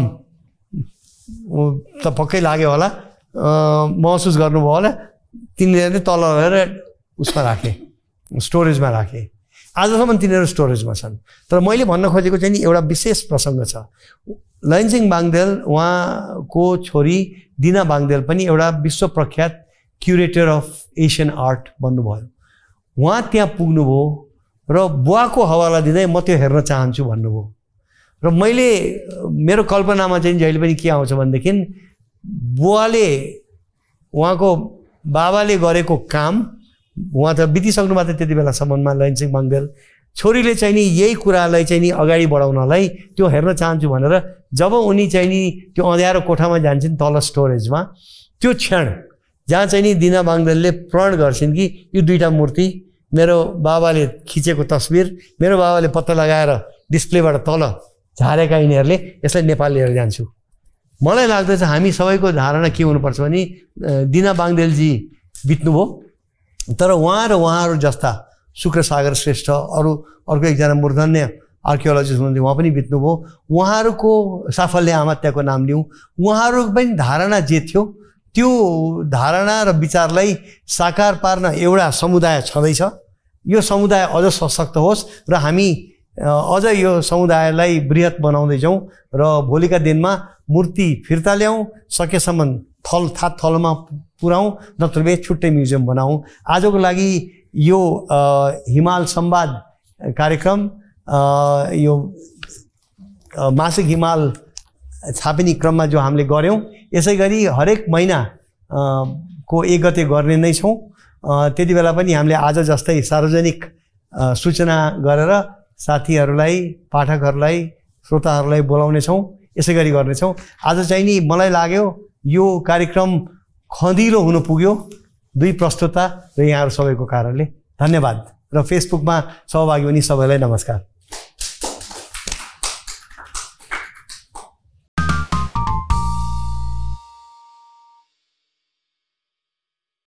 त पक्कै लाग्यो होला, महसुस गर्नुभयो होला, तिनीहरूले तल लगेर उसमा राखे, स्टोरेजमा राखे। आजसम्म तिनीहरू स्टोरेजमा छन्। तर मैले भन्न खोजेको चाहिँ नि एउटा विशेष प्रसङ्ग छ। लयनसिंह बाङदेल उहाँको छोरी दिना बाङदेल पनि एउटा विश्व प्रख्यात क्युरेटर अफ एसियन आर्ट बन्नुभयो। उहाँ त्यहाँ पुग्नुभयो र बुवाको हवाला दिँदै म त्यो हेर्न चाहन्छु भन्नुभयो। र मैले मेरो कल्पनामा चाहिँ जहिले पनि के आउँछ भनेदेखि बुवाले उहाँको बाबाले गरेको काम, उहाँ त बितिसक्नु भएको थियो त्यति बेलासम्ममा लयनसिंह बाङदेल, छोरीले चाहिँ नि यही कुरालाई चाहिँ नि अगाडि बढाउनलाई त्यो हेर्न चाहन्छु भनेर जब उनी चाहिँ नि त्यो अँध्यारो कोठामा जान्छन् तल स्टोरेजमा, त्यो क्षण जहाँ चाहिँ नि दिना बाङदेलले प्रण गर्छिन् कि यो 2टा मूर्ति मेरो बाबाले खिचेको तस्बिर, मेरो बाबाले पत्ता लगाएर डिस्प्लेबाट तल झारेका यिनीहरूले यसलाई नेपाल लिएर जान्छु। मलाई लाग्दछ हामी सबैको धारणा के हुनुपर्छ भने दिना बाङदेलजी बित्नुभयो, तर उहाँहरू जस्ता शुक्रसागर श्रेष्ठ अर्को एकजना मूर्धन्य आर्कियोलोजिस्ट हुनुहुन्थ्यो, उहाँ पनि बित्नुभयो। उहाँहरूको साफल्य आमात्याको नाम लिउँ, उहाँहरूको पनि धारणा जे थियो त्यो धारणा र विचारलाई साकार पार्न एउटा समुदाय छँदैछ। यो समुदाय अझ सशक्त होस् र हामी अझ यो समुदायलाई बृहत बनाउँदै जाउँ र भोलिका दिनमा मूर्ति फिर्ता ल्याउँ, सकेसम्म थलमा पुऱ्याउँ, नत्र भए छुट्टै म्युजियम बनाऊँ। आजको लागि यो हिमाल संवाद कार्यक्रम, यो मासिक हिमाल छापिने क्रममा जो हामीले गऱ्यौँ, यसै गरी हरेक महिना को 1 गते गर्ने नै छौँ। त्यति बेला पनि हामीले आज जस्तै सार्वजनिक सूचना गरेर साथीहरूलाई, पाठकहरूलाई, श्रोताहरूलाई बोलाउने छौँ, यसै गरी गर्नेछौँ। आज चाहिँ नि मलाई लाग्यो यो कार्यक्रम खँदिलो हुन पुग्यो 2 प्रस्तुता र यहाँहरू सबैको कारणले। धन्यवाद र फेसबुकमा सहभागी हुने सबैलाई नमस्कार।